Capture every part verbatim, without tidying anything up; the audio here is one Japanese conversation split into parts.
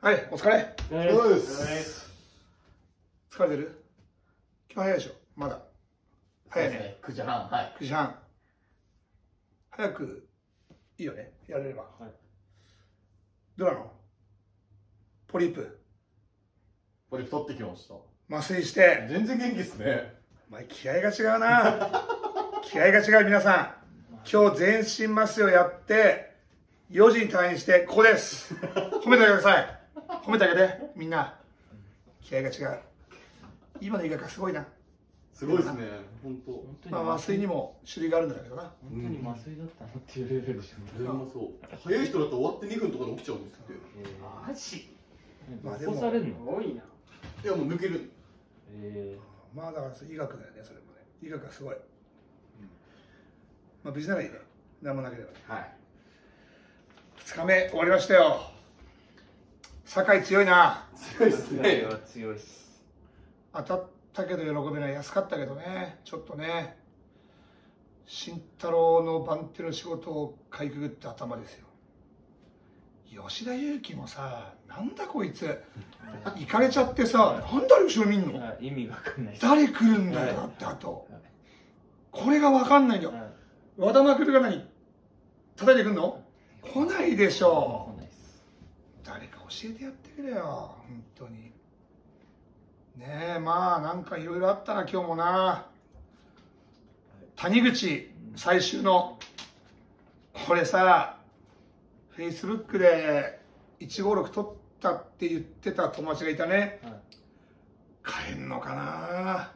はい、お疲れ。 そうです。 疲れてる？今日早いでしょ、まだ。早いね。 くじはん、はい。 くじはん。早く、いいよね、やれれば。はい、どうなの？ポリープ。 ポリープ取ってきました。 麻酔して。 全然元気っすね。 お前、気合が違うな。気合が違う、皆さん。今日、全身麻酔をやって、よじに退院して、ここです。褒めてあげてください。褒めてあげて、みんな。気合が違う。今の医学はすごいな。 すごいですね、本当。 まあ、麻酔にも種類があるんだけどな。 本当に麻酔だったのっていうレベルでしょ。 うそう。早い人だと終わってにふんとかで起きちゃうんですって。 マジ？ まあでも起こされるの多いな。 いやもう抜ける。 ええ。まあだから医学だよね、それもね。医学はすごい。まあ無事ならいいね。何もなければ。はい。ふつかめ終わりましたよ。酒井強いな。 強いっすね。 強いっす。 当たったけど喜べない。安かったけどね、ちょっとね。慎太郎の番手の仕事をかいくぐった頭ですよ。吉田裕樹もさ、なんだこいつ行かれちゃってさ、なんで後ろ見んの？ 意味わかんない。 誰来るんだよ、だってあと。これがわかんないんだよ。和田誠が何叩いてくんの？来ないでしょう。誰か教えてやってくれよ、本当に。ねえ、まあなんかいろいろあったな、今日もな。谷口最終のこれさ、フェイスブックでいちごろく取ったって言ってた友達がいたね。帰んのかな。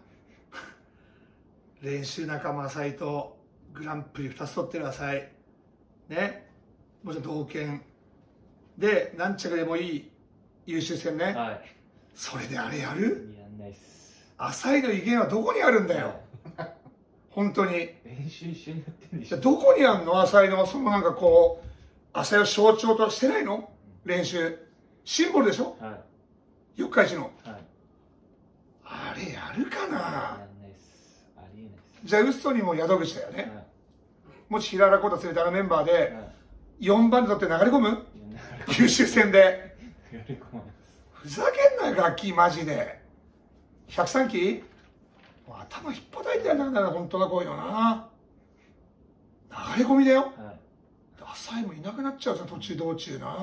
練習仲間浅井とグランプリふたつ取ってる浅井ね、もちろん同県で何着でもいい優秀戦ね、はい、それであれやる？ やんないっす。 浅井の威厳はどこにあるんだよ、はい、本当に。 練習一緒にやってんでしょ。 どこにあんの浅井の、そのなんかこう浅井を象徴としてないの？練習シンボルでしょ、はい、四日市の、はい、あれやるかな。やんないっす。ありえないっす。じゃあ嘘にも宿口だよね、はい、もし平原浩太連れてあのメンバーでよんばんで取って流れ込む？九州戦でふざけんなよ、ガキマジで。ひゃくさんキもう頭ひっぱたいてやんなかったな、本当だ、こういうのな。流れ込みだよ、はい、浅井もいなくなっちゃうぞ、途中道中な。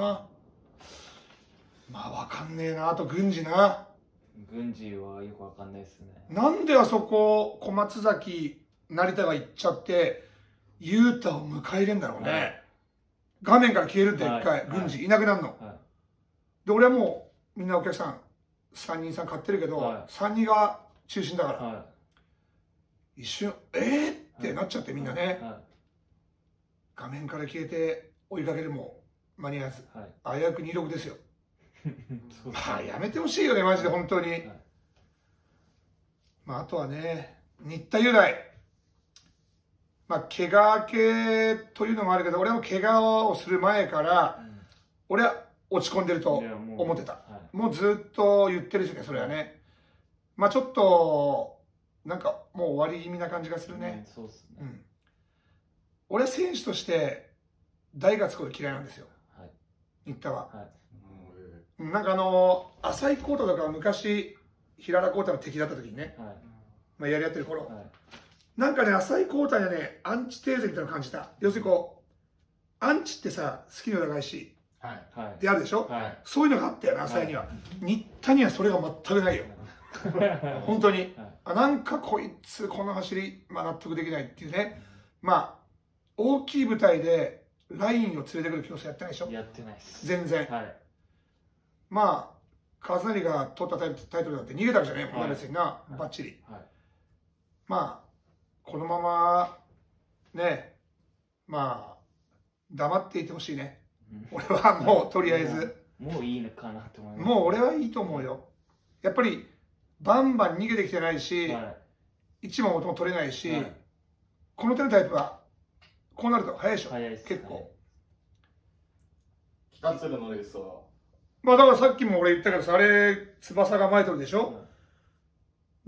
まあわかんねえな。あと郡司な。 郡司はよくわかんないですね。 なんであそこ小松崎成田が行っちゃって雄太を迎え入れんだろうね、はい、画面から消えるって一回、郡司いなくなるの、はい、で俺はもうみんなお客さんさんにんさん買ってるけど、はい、さんにんが中心だから、はい、一瞬えーってなっちゃって、みんなね、はいはい、画面から消えて追いかけるも間に合わず、はい、危うくにじゅうろくですよ。まあやめてほしいよね、マジで本当に、はい、まああとはね、新田雄大、まあ怪我明けというのもあるけど、俺も怪我をする前から、うん、俺は落ち込んでると思ってた。もう、はい、もうずっと言ってるしね、それはね。まあちょっとなんかもう終わり気味な感じがするね。うん、そうっすね。うん、俺は選手として大がつくこと嫌いなんですよ、はい、新田は。はい、なんかあの浅井浩太とか昔平原浩太の敵だった時にね、はい、まあやり合ってる頃、はい、なんかね浅井浩太にはねアンチテーゼみたいなのを感じた。要するにこうアンチってさ、好きの長いし、はい、であるでしょ、はい、そういうのがあったよね、浅井には、はい、新田にはそれが全くないよ本当に、はい、あ、なんかこいつこの走り、まあ、納得できないっていうね、まあ大きい舞台でラインを連れてくる競争やってないでしょ。 やってないです、全然、はい、まあ和成が取ったタイトルだって逃げたわけじゃねえもんね、別にな、はい、バッチリ、はい、まあこのままね、まあ黙っていてほしいね、うん、俺はもうとりあえずもういいのかなって思います。 もう俺はいいと思うよ。やっぱりバンバン逃げてきてないし、はい、一番もとも取れないし、はい、この手のタイプはこうなると早いでしょ。早いです、結構。 北鶴のレースはまあだからさっきも俺言ったけどさ、あれ翼が前取るでしょ、はい、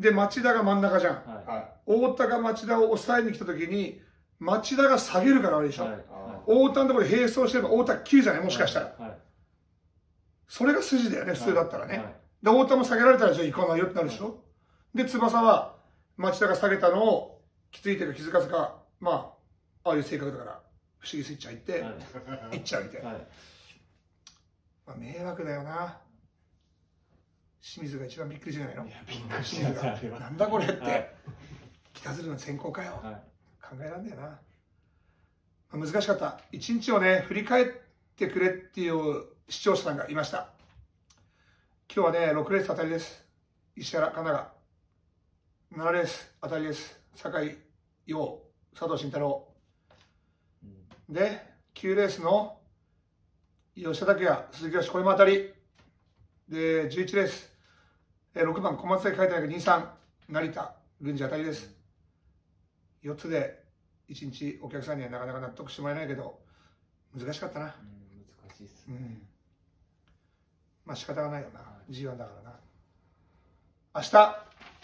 で町田が真ん中じゃん、はい、太田が町田を抑えに来た時に町田が下げるからあれでしょ、はい、太田のところで並走してれば太田きゅうじゃない、もしかしたら、はいはい、 それが筋だよね、普通だったらね。 はいで、太田も下げられたらじゃあ行かないよってなるでしょ。で、翼は町田が下げたのを気づいてるか気づかずか、まあ、ああいう性格だから、不思議スイッチ入って、 はい行っちゃうみたいな。 はいまあ、迷惑だよな。清水が一番びっくりじゃないの。 いやびっくりし清水がましたあれはなんだこれって、 はい北鶴の先行かよ、 はい考えらんねえな。まあ難しかった。一日をね、振り返ってくれっていう視聴者さんがいました。今日はね、ろくレース当たりです。石原、神奈川。ななレース当たりです。酒井、陽、佐藤慎太郎。 うんで、きゅうレースの吉田拓也、鈴木よし、これも当たり。で、じゅういちレース、えーろくばん、小松で書いてないけど、にさん、成田、郡司当たりです。よっつでいちにちお客さんにはなかなか納得してもらえないけど、難しかったな。 うん難しいっすねうん。まあ仕方がないよな。 はいジーワン だからな。明日、ま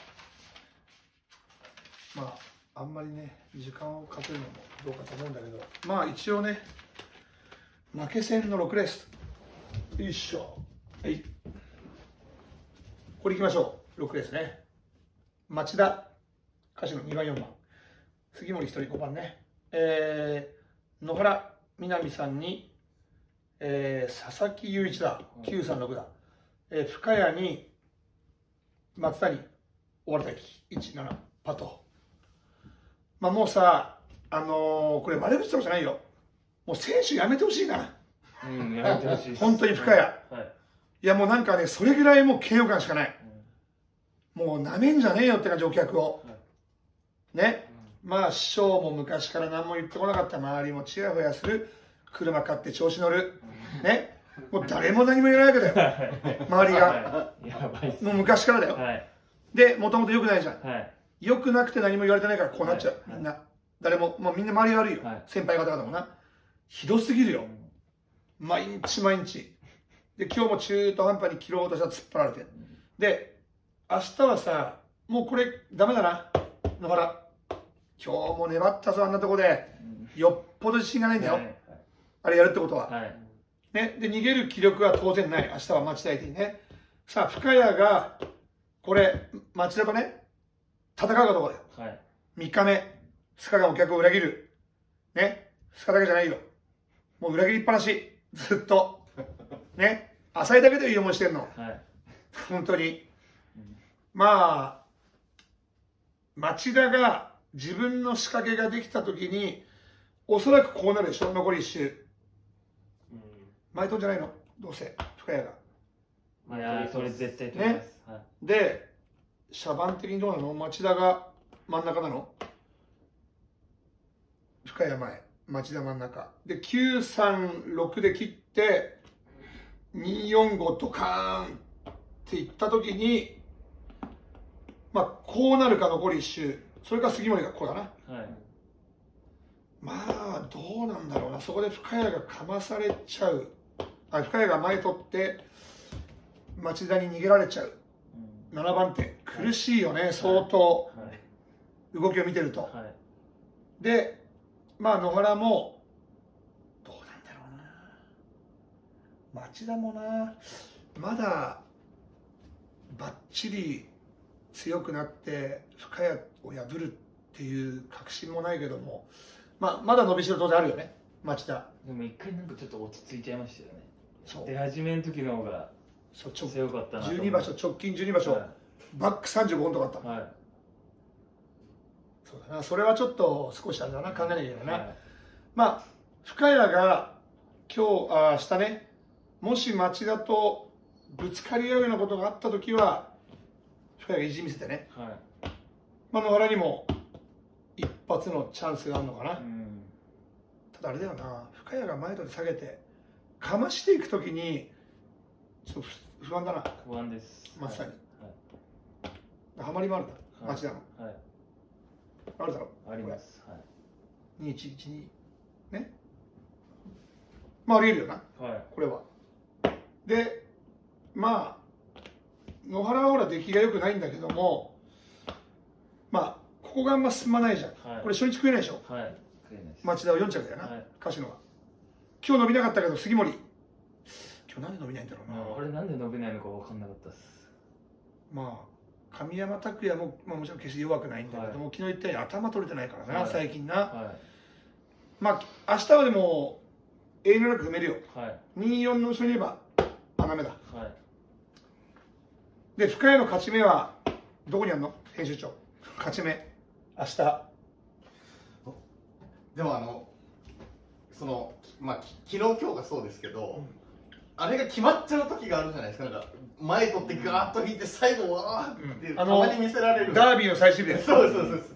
あ、あんまりね、時間をかけるのもどうかと思うんだけど、まあ一応ね、負け戦のろくレース。よいしょ。はい。これ行きましょう。ろくレースね。町田、歌手のにばん、よんばん。杉森ひとりごばんね。えー、野原みなみさんに、えー、佐々木雄一だ。きゅうさんろくだ。えー、深谷に、松田に、終わりたき、いちなな、パト。まあもうさ、あのー、これ悪口とかじゃないよ。もう選手やめてほしいな。 うんやめてほしいっす本当に深谷。 はいいやもうなんかね、それぐらいもう嫌悪感しかない。もうなめんじゃねえよって感じ、お客を。ね。まあ師匠も昔から何も言ってこなかった。周りもチヤホヤする。車買って調子乗る。ね。もう誰も何も言わないわけだよ。周りが。 はいやばいっすもう昔からだよ。 はいで、もともと良くないじゃん。 はい良くなくて何も言われてないからこうなっちゃう。 はいみんな。誰も、もうみんな周り悪いよ。 はい先輩方々もな。ひどすぎるよ。毎日毎日。で、今日も中途半端に切ろうとしたら突っ張られて。で、明日はさ、もうこれダメだな。野原。今日も粘ったぞ、あんなとこで。よっぽど自信がないんだよ。 はいあれやるってことは。 はいね。で、逃げる気力は当然ない。明日は町田相手にね。さあ、深谷が、これ、町田とね、戦うかどうかだよ。 はいみっかめ、スカがお客を裏切る。ね。スカだけじゃないよ。もう裏切りっぱなし。ずっと。ね。浅いだけでいい思いしてんの。 はい本当に。まあ、町田が自分の仕掛けができたときに、おそらくこうなるでしょ。残りいっ周。前飛んじゃないのどうせ。深谷が。 いやーそれ絶対取りますはいで、シャバン的にどうなの町田が真ん中なの深谷前、町田真ん中。で、きゅうさんろくで切って、によんごとカーンっていったときに、まあ、こうなるか残りいっ周。それか杉森がこうだな。 はいまあ、どうなんだろうな。そこで深谷がかまされちゃう。あ、深谷が前取って、町田に逃げられちゃう。ななばん手。苦しいよね、相当。 はい動きを見てると。 はいで、まあ野原もどうなんだろうな。町田もな、まだバッチリ強くなって深谷を破るっていう確信もないけども、まあまだ伸びしろ当然あるよね、町田。 でも一回なんかちょっと落ち着いちゃいましたよねそう。 出始めの時の方がそうちょ強かったなとじゅう思うにばしょ、直近じゅうにばしょ、 はバックさんじゅうごほんとかあったもん。 いはいそうだな、それはちょっと少しあれだな、考えなきゃいけないな。 はいまあ、深谷が今日、あ明日ね、もし町田とぶつかり合うようなことがあったときは、深谷が意地見せてね、 はいまあ、野原にも一発のチャンスがあるのかな。 うんただあれだよな、深谷が前とで下げて、かましていくときに、ちょっと不不安だな、 不安ですまさに。 はいハマりもあるな、 はい町田の。 はいあるだろ、 ありますはいにいちいちに。ね。まあ、ありえるよな。 はいこれは。で、まあ、野原はほら出来が良くないんだけども、まあ、ここがあんま進まないじゃん。 はいこれ初日食えないでしょ。 はい食えないです町田はよん着だよな、 はい鹿島は。今日伸びなかったけど、杉森、今今日なんで伸びないんだろうな。 あれなんで伸びないのか分かんなかったです。 まあ神山拓也も、まあ、もちろん決して弱くないんだけども、はい、昨日言ったように頭取れてないからな、はい、最近な、はい、まあ明日はでも遠慮なく踏めるよ、はい、にじゅうよんの後ろにいれば穴目だ、はい、で深谷の勝ち目はどこにあるの編集長、勝ち目明日。 でもあのそのまあ昨日今日がそうですけど、うん、あれが決まっちゃう時があるじゃないですか。なんか前取ってガーッと引いて最後わーって、うん、たまに見せられるダービーの最終日です。 そうですそうです。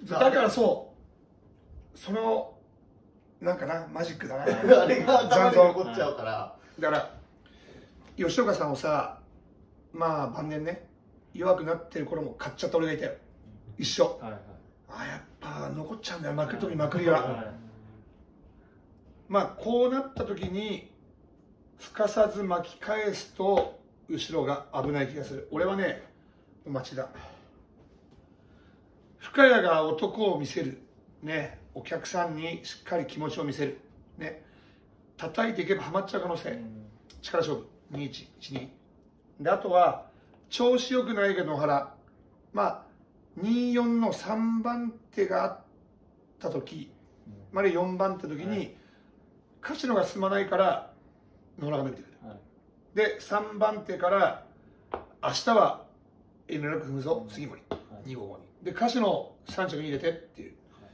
だからそうそのなんかなマジックだなあれが頭に残っちゃうから。 だから吉岡さんをさ、まあ晩年ね弱くなってる頃も買っちゃった俺がいたよ、一緒、はいはい、あやっぱ残っちゃうんだよ、負ける時まくりは、はいはい、まあこうなった時にすかさず巻き返すと後ろが危ない気がする。俺はね町田、深谷が男を見せるね、お客さんにしっかり気持ちを見せるね、叩いていけばハマっちゃう可能性、うん、力勝負にいちいちにで、あとは調子よくないけど野原、まあにじゅうよんのさんばん手があった時、うん、まあよんばん手の時に、はい、柏野が進まないから野原が伸びてくる、はい、でさんばん手から明日は遠慮なく踏むぞ、うん、杉森、はい、にごうごにで柏野さん着に入れてっていう、はい、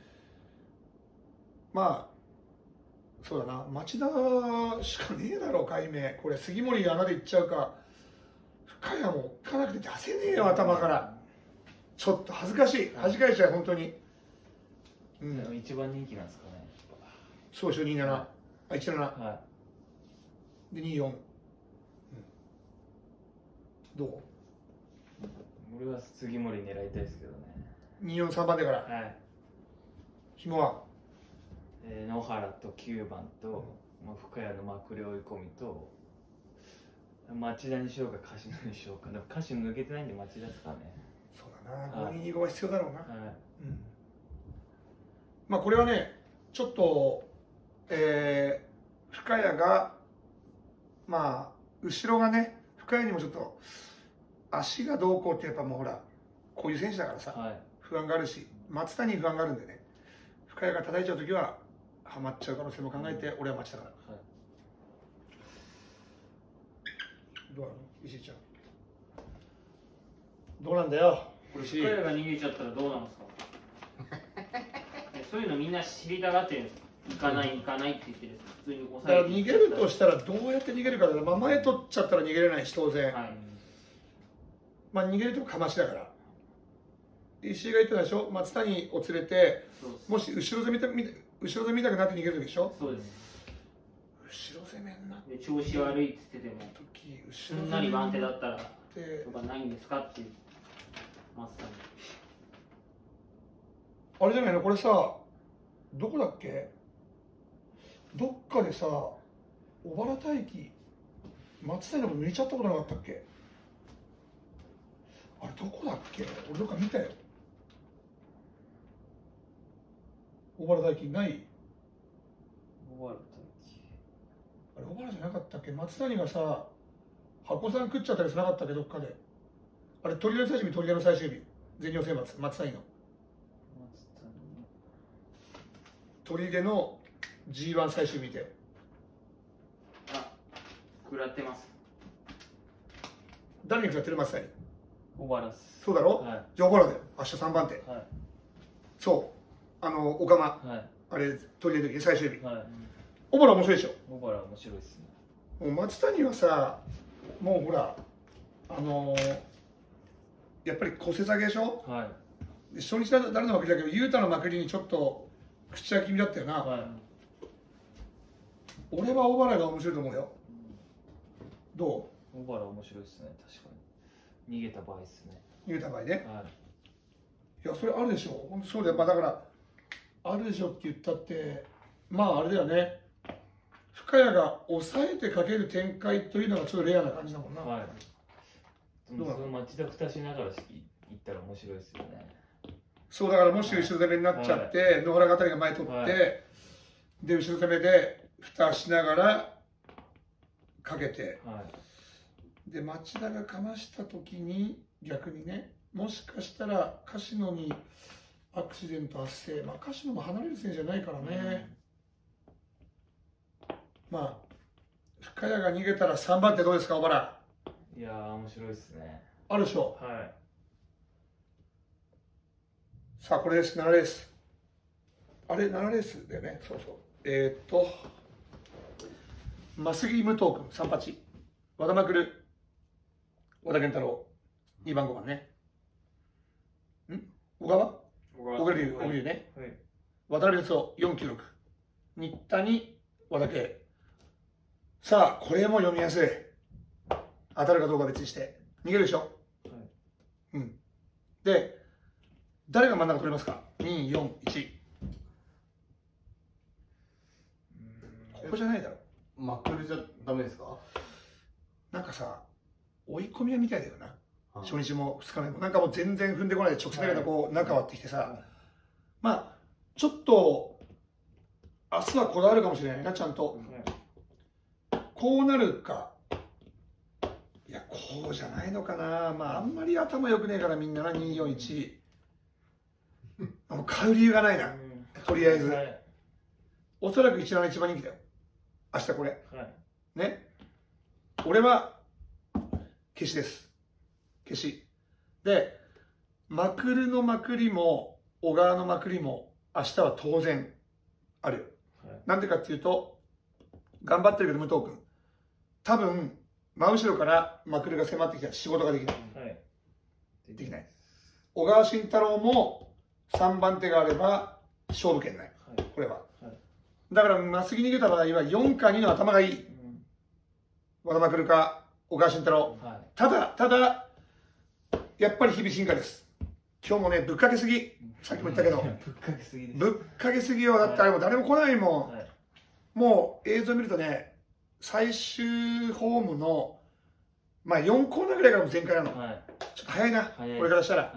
まあそうだな、町田しかねえだろう、解明。これ杉森穴でいっちゃうか、深谷も行かなくて出せねえよ頭から。ちょっと恥ずかしい、恥かいちゃう本当に。 うん、一番人気なんですかね。 そうでしょ、にじゅうなな、 はい、 あいちじゅうなな、はい、でにじゅうよん、うん、どう？ 俺は杉森狙いたいですけどね。 にじゅうよん、さんばん手から。 はい。 紐は？ えー、野原ときゅうばんと、うん、まあ、深谷のまくり追い込みと町田にしようか柏野にしようか。でも柏野抜けてないんで町田ですかね。 そうだな、ごにんにごは必要だろうな、はい、 うん、 まあこれはねちょっと、えー、深谷がまあ後ろがね深谷にもちょっと足がどうこうってやっぱもうほらこういう選手だからさ、はい、不安があるし松田に不安があるんでね、深谷が叩いちゃうときはハマっちゃう可能性も考えて、うん、俺は待ちだから、はい、どうなの石井ちゃん、どうなんだよ。 深谷が逃げちゃったらどうなんですかそういうのみんな知りたがってるんですか。行かない行かないって言ってるんですか。普通に抑えて。だから逃げるとしたらどうやって逃げるかだから、まあ、前取っちゃったら逃げれないし当然、はい、まあ逃げるとかましだから。石井が言ってたでしょ、松谷を連れてもし後ろ攻めた後ろ攻めたくなって逃げるでしょ。 そうです。 後ろ攻めになって調子悪いって言っててもすんなり番手だったらとかないんですかっていう松谷。 あれじゃないのこれさ、どこだっけ、どっかでさ小原大輝松谷のこと抜いちゃったことなかったっけ。あれどこだっけ、俺どっか見たよ。小原大輝ない。 小原大輝あれ小原じゃなかったっけ。松谷がさ箱さん食っちゃったりしなかったっけどっかで。あれ鳥の最終日、鳥の最終日全日本選抜松谷の鳥出の ジーワン 最終見て、 あ、食らってます。 誰に食らってる松谷。 小原っす。 そうだろ、はい、じゃあ小原だよ明日さんばん手、はい、そうあの岡間、はい、あれ鳥出の時最終日、はい、小原面白いでしょ。 小原面白いですね。 もう松谷はさもうほらあのー、やっぱり骨折上げでしょ、はい、で初日誰のまくりだけど雄太のまくりにちょっと口開き気味だったよな、はい、俺は小原が面白いと思うよ、うん、どう。小原面白いですね。確かに逃げた場合ですね。 逃げた場合ね、はい、いやそれあるでしょ。本当そうだよ、まあ、だからあるでしょって言ったってまああれだよね、深谷が抑えてかける展開というのがちょっとレアな感じだもんな、はい、 どうなの。町田蓋しながらいったら面白いですよね。 そうだからもし後ろ攻めになっちゃって、はい、野原語りが前取って、はい、で後ろ攻めで蓋しながらかけて、 はで町田がかました時に逆にね、もしかしたら柏野にアクシデント発生、まあ柏野も離れる選手じゃないからね、うん、まあ深谷が逃げたらさんばん手どうですか、小原。 いやー面白いですね。 あるでしょ。 はい。 さあこれです、ななレース。あれななレースだよね。そうそう。えー、っと増木武藤君さんはち、和田まくる、和田健太郎にばんごばんね。ん小川小栗龍、小栗龍ね、はい、渡辺哲夫よんきゅうろく、新谷、和田圭。さあこれも読みやすい。当たるかどうか別にして逃げるでしょ、はい、うんで誰が真ん中取れますか。によんいち、ここじゃないだろ。 まくるじゃダメですか。 なんかさ追い込みはみたいだよな。初日もふつかめもなんかもう全然踏んでこないで直線だけどこう中割ってきてさ、はい、まあちょっと明日はこだわるかもしれないな、ちゃんと、はい、こうなるか、いやこうじゃないのかな。まああんまり頭良くねえからみんなな。によんいちあの買う理由がないな、とりあえず、はい、おそらくいちなな一番人気だよ明日これ、はい、ね。俺は消しです、消しで、まくるのまくりも小川のまくりも明日は当然あるよ、はい、なんでかっていうと頑張ってるけど武藤君多分真後ろからまくるが迫ってきたら仕事ができない、はい、できない。小川慎太郎もさんばん手があれば勝負権ない、はい、これは、はい、だからまっすぐ逃げた場合はよんかにの頭がいい、うん、和田まくるか小川慎太郎、はい、ただただやっぱり日々進化です。今日もねぶっかけすぎ、さっきも言ったけどぶっかけすぎです。ぶっかけすぎよ。だってあれも誰も来ないもん、はい、もう映像見るとね最終ホームのまあよんコーナーぐらいからも全開なの、はい、ちょっと早いなこれからしたら、はい、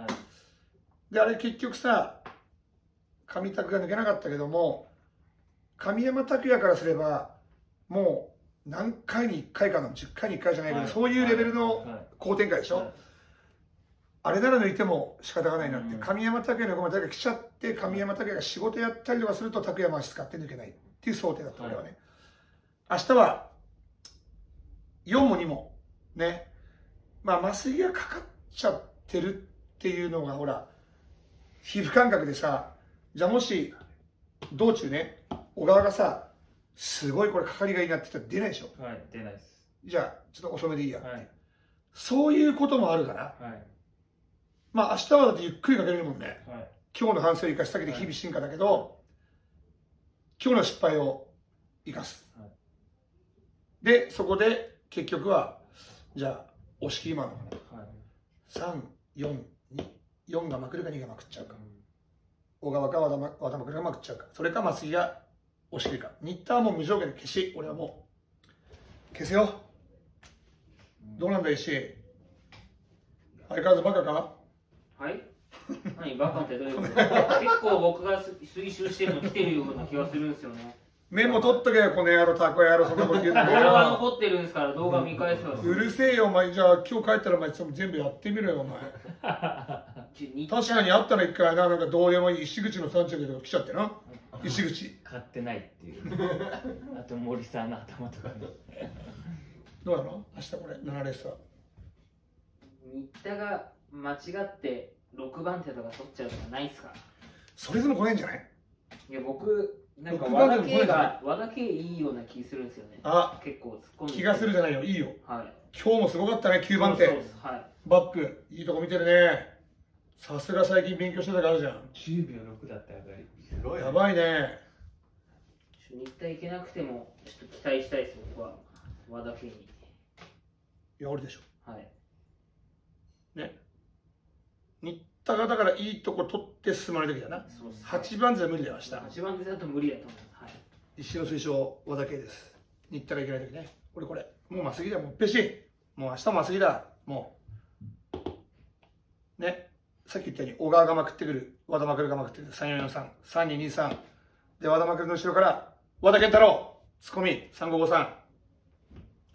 であれ結局さ上拓が抜けなかったけども神山拓也からすればもう何回にいっかいかのじゅっかいにいっかいじゃないけど、はい、そういうレベルの好展開でしょ、はいはい、あれなら抜いても仕方がないなって、うん、神山拓也の横まで来ちゃって神山拓也が仕事やったりとかすると拓也も足使って抜けないっていう想定だった俺はね、はい、明日はよんもにもね、まあ麻酔がかかっちゃってるっていうのがほら皮膚感覚でさ、じゃあもし道中ね小川がさすごいこれかかりがいいなって言ったら出ないでしょ。はい、出ないです。じゃあちょっと遅めでいいやって、はい、そういうこともあるから、はい、まあ明日はだってゆっくりかけれるもんね、はい、今日の反省を生かしたけど日々進化だけど、はい、今日の失敗を生かす、はい、でそこで結局はじゃあ押し切りもあるのかな、はい、さん、よん、に、よんがまくるかにがまくっちゃうか、うん、小川か和田ま、和田まくるがまくっちゃうか、それか松井が押し切りか。新田はもう無条件で消し、俺はもう消せよ、うん、どうなんだ石井、相変わらずバカか。 はい何バカってどういうこと結構僕が推奨してるの来てるような気がするんですよね。 メモ取っとけよこの野郎、タコ野郎、そんなこと言うの動画残ってるんですから動画見返せば、 うるせえよお前。じゃあ今日帰ったらお前全部やってみろよお前確かにあったら一回な、なんかどうでもいい石口のさん着とか来ちゃってな石口買ってないっていうあと森さんの頭とかどうなの明日これななレースは新田が間違ってろくばん手とか取っちゃうとかないっすか。 それでも来ないんじゃない。 いや僕なんか和田圭が和田圭いいような気するんですよね。あ、結構突っ込んで気がするじゃないよ、いいよ、はい、今日もすごかったねきゅうばん手、はい、バックいいとこ見てるね。さすが最近勉強してたからあるじゃん。 じゅうびょうろくだったらやばい、 やばいね。 新田いけなくてもちょっと期待したいです僕は和田圭に。 いや俺でしょ、 はいね。新田がだからいいとこ取って進まれる時だな。はちばん手は無理だよ明日。はちばん手だと無理だと思います、はい、 石の推奨和田圭です。新田がいけない時ね。俺これもうまっすぐだよ、もうペシもう明日もまっすぐだもうね。さっき言ったように小川がまくってくる、和田まくるがまくってくる、さんよんよんさん、さんににさんで和田まくるの後ろから和田健太郎ツッコミさんごごさん、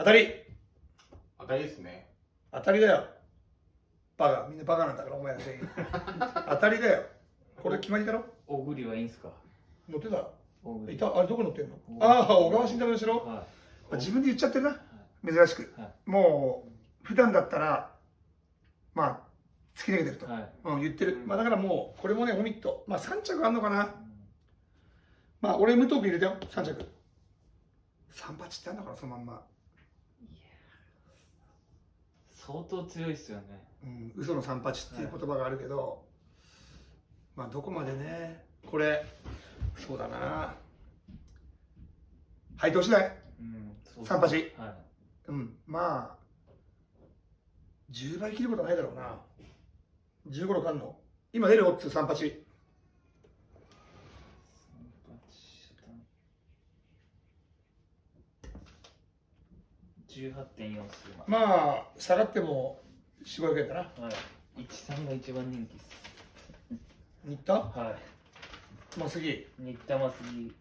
当たり当たりですね。 当たりだよ。バカみんなバカなんだからお前ら全員当たりだよ。これ決まりだろ。 大栗はいいんすか？ 乗ってた大栗いたあれどこ乗ってんの？ああ小川慎太郎でしょ。 は自分で言っちゃってるな、珍しく、 はい、 もう普段だったらまあ突き抜けてると、 はい、 うん、言ってる、まあ、だからもうこれもねオミット、まあ、さん着あんのかな、うん、まあ俺武藤君入れたよさん着さん八ってあんのかなそのまんま。 相当強いっすよね、 うん、嘘のさん八っていう言葉があるけど、はい、まあどこまでねこれそうだな配当次第、うん、さん八、はい、うんまあじゅうばい切ることはないだろうな。じゅうごろくあんの今出るオッズさん八。 じゅうはちてんよん するまあ下がってもよん、ごひゃくえんだな。 はい、いちさんが一番人気っす。 新田はい。 まあ次新田ま杉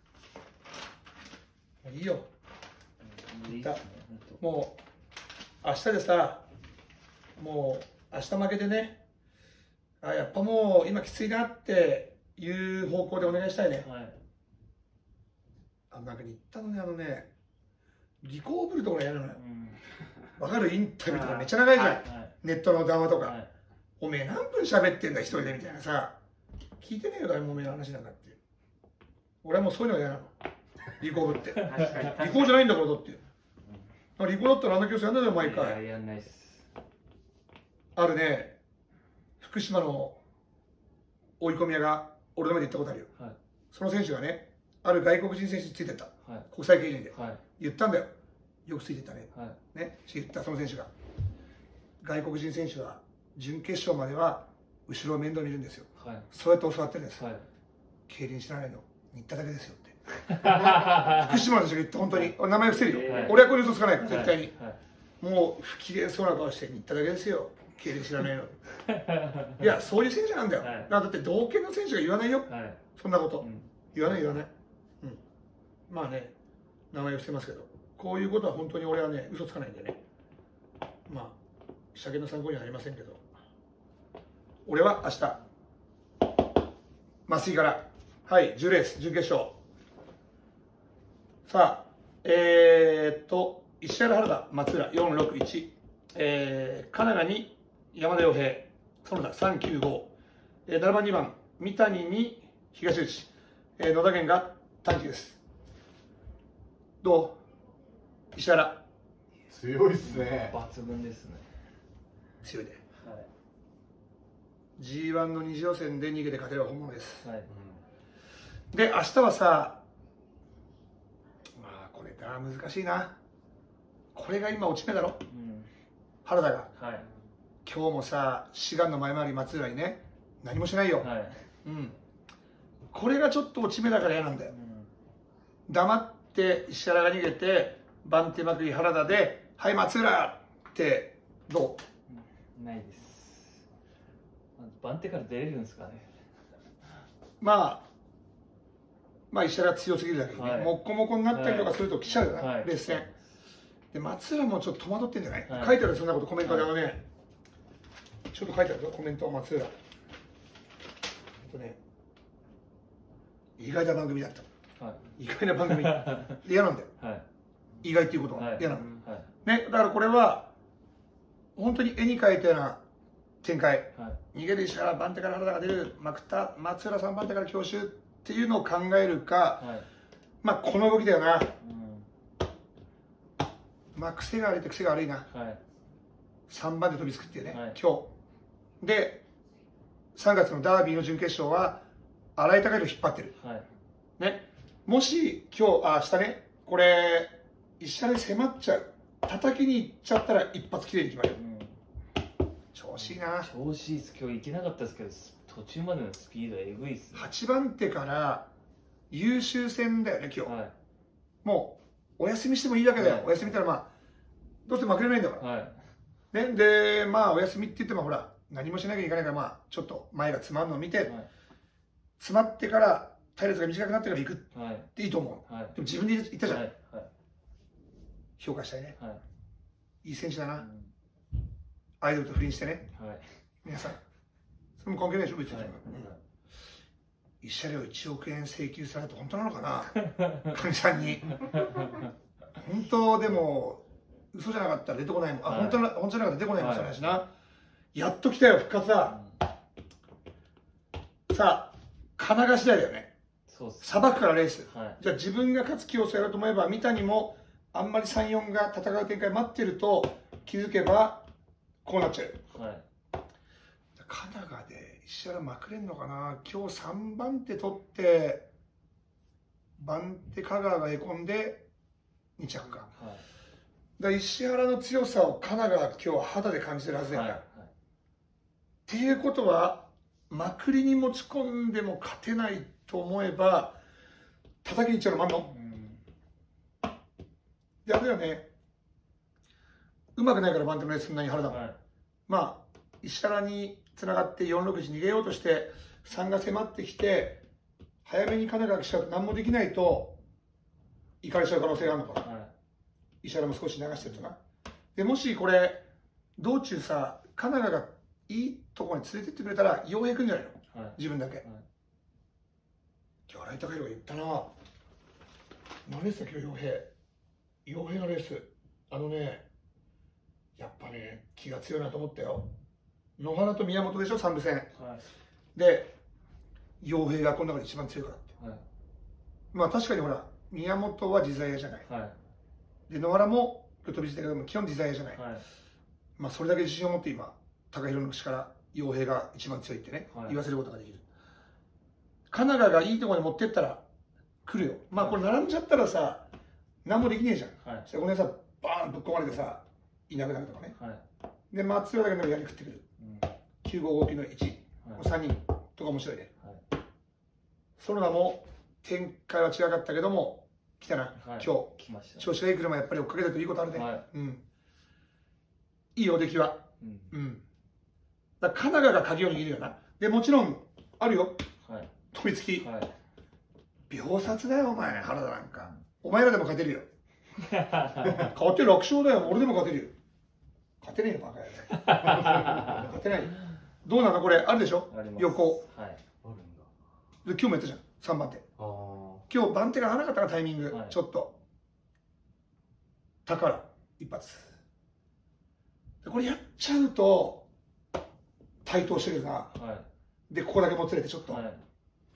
いいよ、 うん、いいっすね、 もう明日でさもう明日負けてねあやっぱもう今きついなっていう方向でお願いしたいね。はい、あなんか言ったのねあのねリコーブルとかやるのよ。わ、うん、かるインタビューとかめっちゃ長いじゃん、はいはい、ネットの談話とか、はい、おめえ何分喋ってんだ一人でみたいなさ聞いてねえよ誰もおめえの話なんかって。俺はもうそういうのが嫌なのリコーブってリコーじゃないんだからだって、うん、リコーだったらあんな教室やんないよ毎回。 いややんないっす。 あるね福島の追い込み屋が俺の前で言ったことあるよ、はい、その選手がねある外国人選手についてった、はい、国際競輪で、はい、言ったんだよよくついてったね、はい、ね言ったその選手が外国人選手は準決勝までは後ろを面倒見るんですよ、はい、そうやって教わってるんです、はい、競輪知らないの言っただけですよって福島の選手が言った本当に名前伏せるよ、はい、俺はこれ嘘つかないから絶対に、はいはい、もう不機嫌そうな顔して言っただけですよ競輪知らないのいやそういう選手なんだよ、はい、だって同県の選手が言わないよ、はい、そんなこと、うん、言わない言わない、うん、まあね名前を伏せますけどこういうことは本当に俺はね嘘つかないんでねまあ車検の参考にはなりませんけど俺は明日麻酔からはいじゅうレース準決勝さあえー、っと石原原田松浦よんろくいち、えー、金谷に山田洋平園田さんきゅうご、えー、ななばんにばん三谷に東内、えー、野田源が短期です。どう石原強いっすね。 抜群ですね。 強いで、はい、ジーワン の二次予選で逃げて勝てる本物です、はい、うん、で明日はさまあこれが難しいな。これが今落ち目だろ、うん、原田が、はい、今日もさ志願の前回り松浦にね何もしないよ、はい、うん、これがちょっと落ち目だから嫌なんだよ、うん、黙って石原が逃げて番手まくり原田ではい松浦ってどう？ないです。番手から出れるんですかね。 まあまあ石原強すぎるだけにね、はい、もっこもこになったりとかすると来ちゃうよな、はい、レース戦で松浦もちょっと戸惑ってんじゃない、はい、書いてあるそんなことコメントであのね、はい、ちょっと書いてあるぞコメント松浦とね意外な番組だった、はい、意外な番組嫌なんだよ、はい、意外っていうことは嫌なの、はい、ね、だからこれは本当に絵に描いたような展開、はい、逃げる石原番手から原田が出るまくった松浦さん番手から強襲っていうのを考えるか、はい、まあこの動きだよな、うん、まあ癖が悪いって癖が悪いな、はい、さんばんで飛びつくっていうね、はい、今日でさんがつのダービーの準決勝は新井貴弘引っ張ってる、はい、ね、もし今日あ明日ねこれ石原に迫っちゃう叩きに行っちゃったら一発きれいに決まる、うん、調子いいな。 調子いいです。今日行けなかったですけど途中までのスピードえぐいっすね。 はちばん手から優秀戦だよね今日、はい、もうお休みしてもいいだけだよ、はい、お休みったらまあどうしても負けれないんだから、はい、ね、でまあお休みって言ってもほら何もしなきゃいけないからまあちょっと前が詰まるのを見て、はい、詰まってから隊列が短くなってから行くっていいと思う、はい、でも自分で言ったじゃん、はいはい、 評価したいね。 はい、 いい選手だな。 うん、 アイドルと不倫してね。 はい、 皆さん。それも関係ないでしょ、別に。 はい、 慰謝料いちおくえん請求されて本当なのかな、かみさんに。本当でも、嘘じゃなかったら出てこないもん。あ、はい、本当な、本当じゃなかったら出てこないもん、その話な。はい、やっと来たよ、復活だ。うん、さあ、金が次第だよね。そうっす。さばくからレース。はい、じゃあ自分が勝つ気を据えようと思えば、三谷もあんまりさん、よんが戦う展開待ってると気づけば、こうなっちゃう。はい、カナガで石原まくれんのかな。今日さんばん手取って、番手香川がへこんでに着か。はい、だ石原の強さをカナガが今日は肌で感じてるはずだよね。はいはい、っていうことは、まくりに持ち込んでも勝てないと思えば、叩きにいっちゃうのもあんの、うん、で、あれだよね。うまくないから番手のレースそんなに原田も。はい、まあ、石原につながってよんろくいち逃げようとして、さんが迫ってきて、早めにカナガが来ちゃうと何もできないと、行かれちゃう可能性があるのかな。はい、石原も少し流してるとな。で、もしこれ、道中さ、カナガがいいところに連れてってくれたら、傭兵くんじゃないの、はい、自分だけ。はい、今日、荒井貴弘が言ったな。何レースだ、今日、傭兵。傭兵のレース。あのね、やっぱね、気が強いなと思ったよ。野原と宮本でしょ、三部戦。はい、で、傭兵がこの中で一番強いからって。はい、まあ確かにほら、宮本は自在屋じゃない。はい、で、野原も、今日飛びついたけども、基本自在屋じゃない。はい、まあそれだけ自信を持って今、貴弘の口から傭兵が一番強いってね、はい、言わせることができる。カナガがいいところに持ってったら来るよ。まあこれ並んじゃったらさ、何もできねえじゃん。はい、それこれさ、バーンぶっ込まれてさ、いなくなるとかね。はい、で、松浦だけでもやり食ってくる。うん、きゅうごごきのいち、はい、さんにんとか面白いね。はい、その名も展開は違かったけども、来たな、はい、今日。来ました、ね。調子がいい車やっぱり追っかけてるといいことあるね。はい、うん。いいよ、出来は。うん。うん、だからカナガが鍵を握るよな。で、もちろん、あるよ。はい、飛びつき。はい、秒殺だよ、お前、原田なんか。お前らでも勝てるよ。勝てる、楽勝だよ。俺でも勝てるよ。勝てねえよ、バカやね。勝てない。どうなのこれ、あるでしょ横。はい。あるんだ。で、今日もやったじゃん。さんばん手。今日、番手が合わなかったかタイミング。はい、ちょっと。宝、一発。これやっちゃうと、対等してるな。はい、で、ここだけもつれて、ちょっと。はい、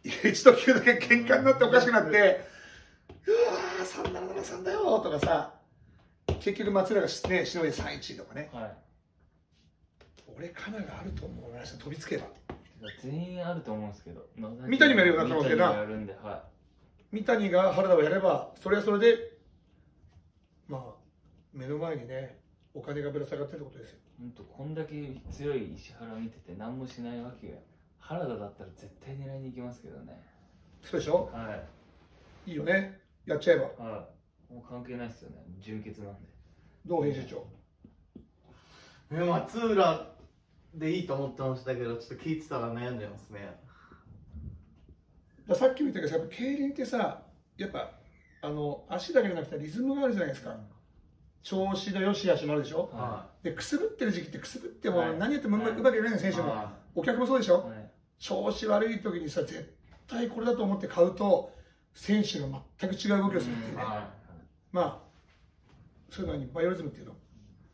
一度きゅうだけ喧嘩になっておかしくなって、うわー、さんななななさんだよとかさ、結局松浦がね、しのいでさんいちとかね。はい、俺、カナがあると思うな、飛びつけば。 全員あると思うんですけど。 三谷もやるよな、可能性な。三谷が原田をやれば、それはそれで、まあ、目の前にね、お金がぶら下がってるってことですよ。 本当、こんだけ強い石原見てて、何もしないわけが。原田だったら絶対狙いに行きますけどね。 そうでしょ。はい。いいよね。やっちゃえば。 はい。もう関係ないですよね。純潔なんで。 どう編集長。 え、松浦でいいと思ってましたけど、ちょっと聞いてたら悩んでますね。 ださっきも言ったけど、やっぱ競輪ってさ、やっぱあの足だけじゃなくてリズムがあるじゃないですか。うん、調子の良し悪しもあるでしょ。はい、でくすぶってる時期ってくすぶっても何やってもうまくいかないの選手も、はい、お客もそうでしょ。はい、調子悪い時にさ、絶対これだと思って買うと選手が全く違う動きをするっていうね。はい、まあそういうのにバイオリズムっていうの。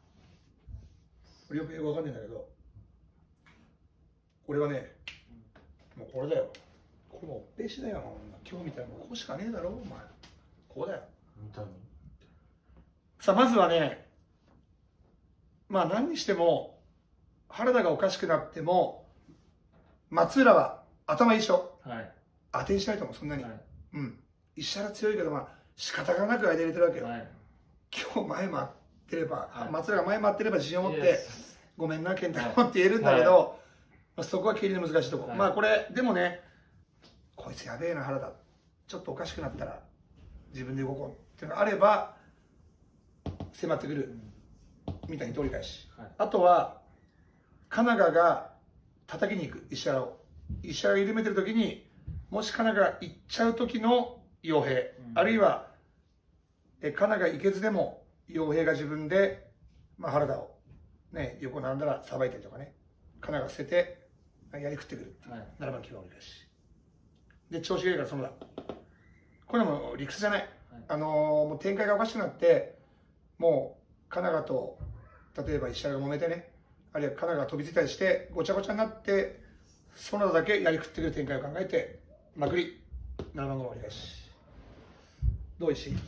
よくよくわかんないんだけど、俺はね、もうこれだよ。これもうおっぺしだよ。今日みたいなここしかねえだろ、お前。こうだよ。本当に。さあ、まずはね、まあ何にしても、原田がおかしくなっても、松浦は頭いいでしょ。はい。当てにしないと思う、そんなに。はい、うん。石原強いけど、まあ仕方がなく間入れてるわけよ。はい、今日前回ってれば、はい、松浦が前回ってれば自信を持って、ごめんな、健太郎って言えるんだけど、はいまあ、そこは競輪の難しいところ。はい、まあこれ、でもね、こいつやべえな、原田。ちょっとおかしくなったら、自分で動こうっていうのがあれば、迫ってくる。みたいに通り返し。はい、あとは、カナガが叩きに行く、石原を。石原が緩めてるときに、もしカナガが行っちゃうときの傭兵、うん、あるいは、えカナガが行けずでも、 傭兵が自分で、まあ、原田を、ね、横並んだらさばいたりとかね、金が捨ててやり食ってくるっていう、はい、ななばんきゅうばん折り返しで調子がいいから園田、これも理屈じゃない、はい、あのー、もう展開がおかしくなって、もう金川と例えば石原が揉めてね、あるいは金川が飛びついたりしてごちゃごちゃになって、園田だけやり食ってくる展開を考えてまくりななばんごばん折り返し。どう石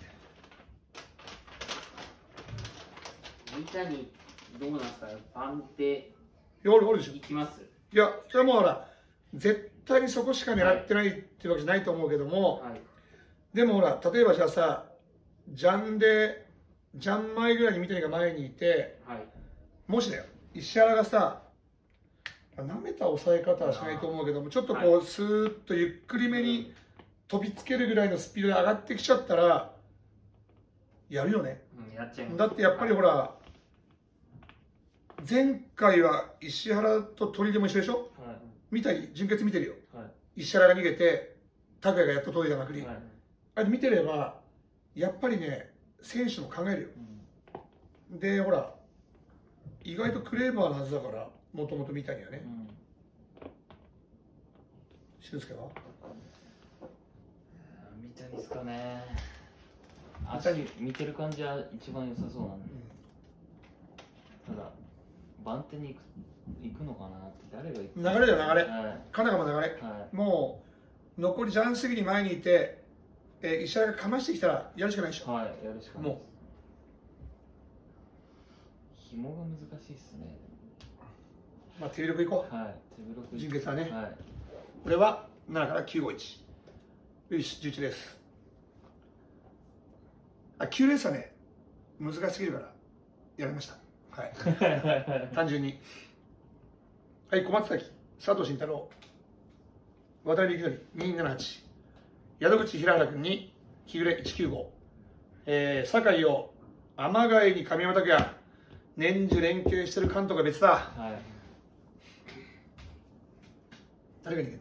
三谷どうなんですか、番手いきます？ いや、それはもうほら、絶対にそこしか狙ってないっていうわけじゃないと思うけども、はい、でもほら、例えばじゃあさ、ジャンで、ジャン前ぐらいに三谷が前にいて、はい、もしだよ、石原がさ、なめた抑え方はしないと思うけども、ちょっとこう、はい、スーッとゆっくりめに飛びつけるぐらいのスピードで上がってきちゃったら、やるよね。 うん、やっちゃいます。 だってやっぱりほら、はい、前回は石原と鳥でも一緒でしょ、はい、見たり準決見てるよ、はい、石原が逃げて拓也がやっと届いたまくり、はい、あれ見てればやっぱりね選手も考えるよ、うん、でほら意外とクレーバーなはずだからもともと見たにはね、うん、俊介は見たいですかね。足見てる感じは一番良さそうなんで、うん、ただ番手に行く、行くのかなって誰が行く流れだよ流れ、はい、金川も流れ、はい、もう残りジャン過ぎに前にいて、えー、石原がかましてきたらやるしかないでしょ。 はい、やるしかないです。もう紐が難しいっすね。 まあ手広くいこう。 はい、手広く。 準決はね。 はい。 これはななからきゅうごいち。よし、じゅういちレース。あ、きゅうレースはね、難しすぎるからやりました。はい。単純に。はい、小松崎、佐藤慎太郎、渡辺幸則、にひゃくななじゅうはち、宿口平原君に、日暮れいちきゅうご、えー、酒井陽、天貝に神山拓也、年中連携してる監督が別だ。はい、誰が逃げる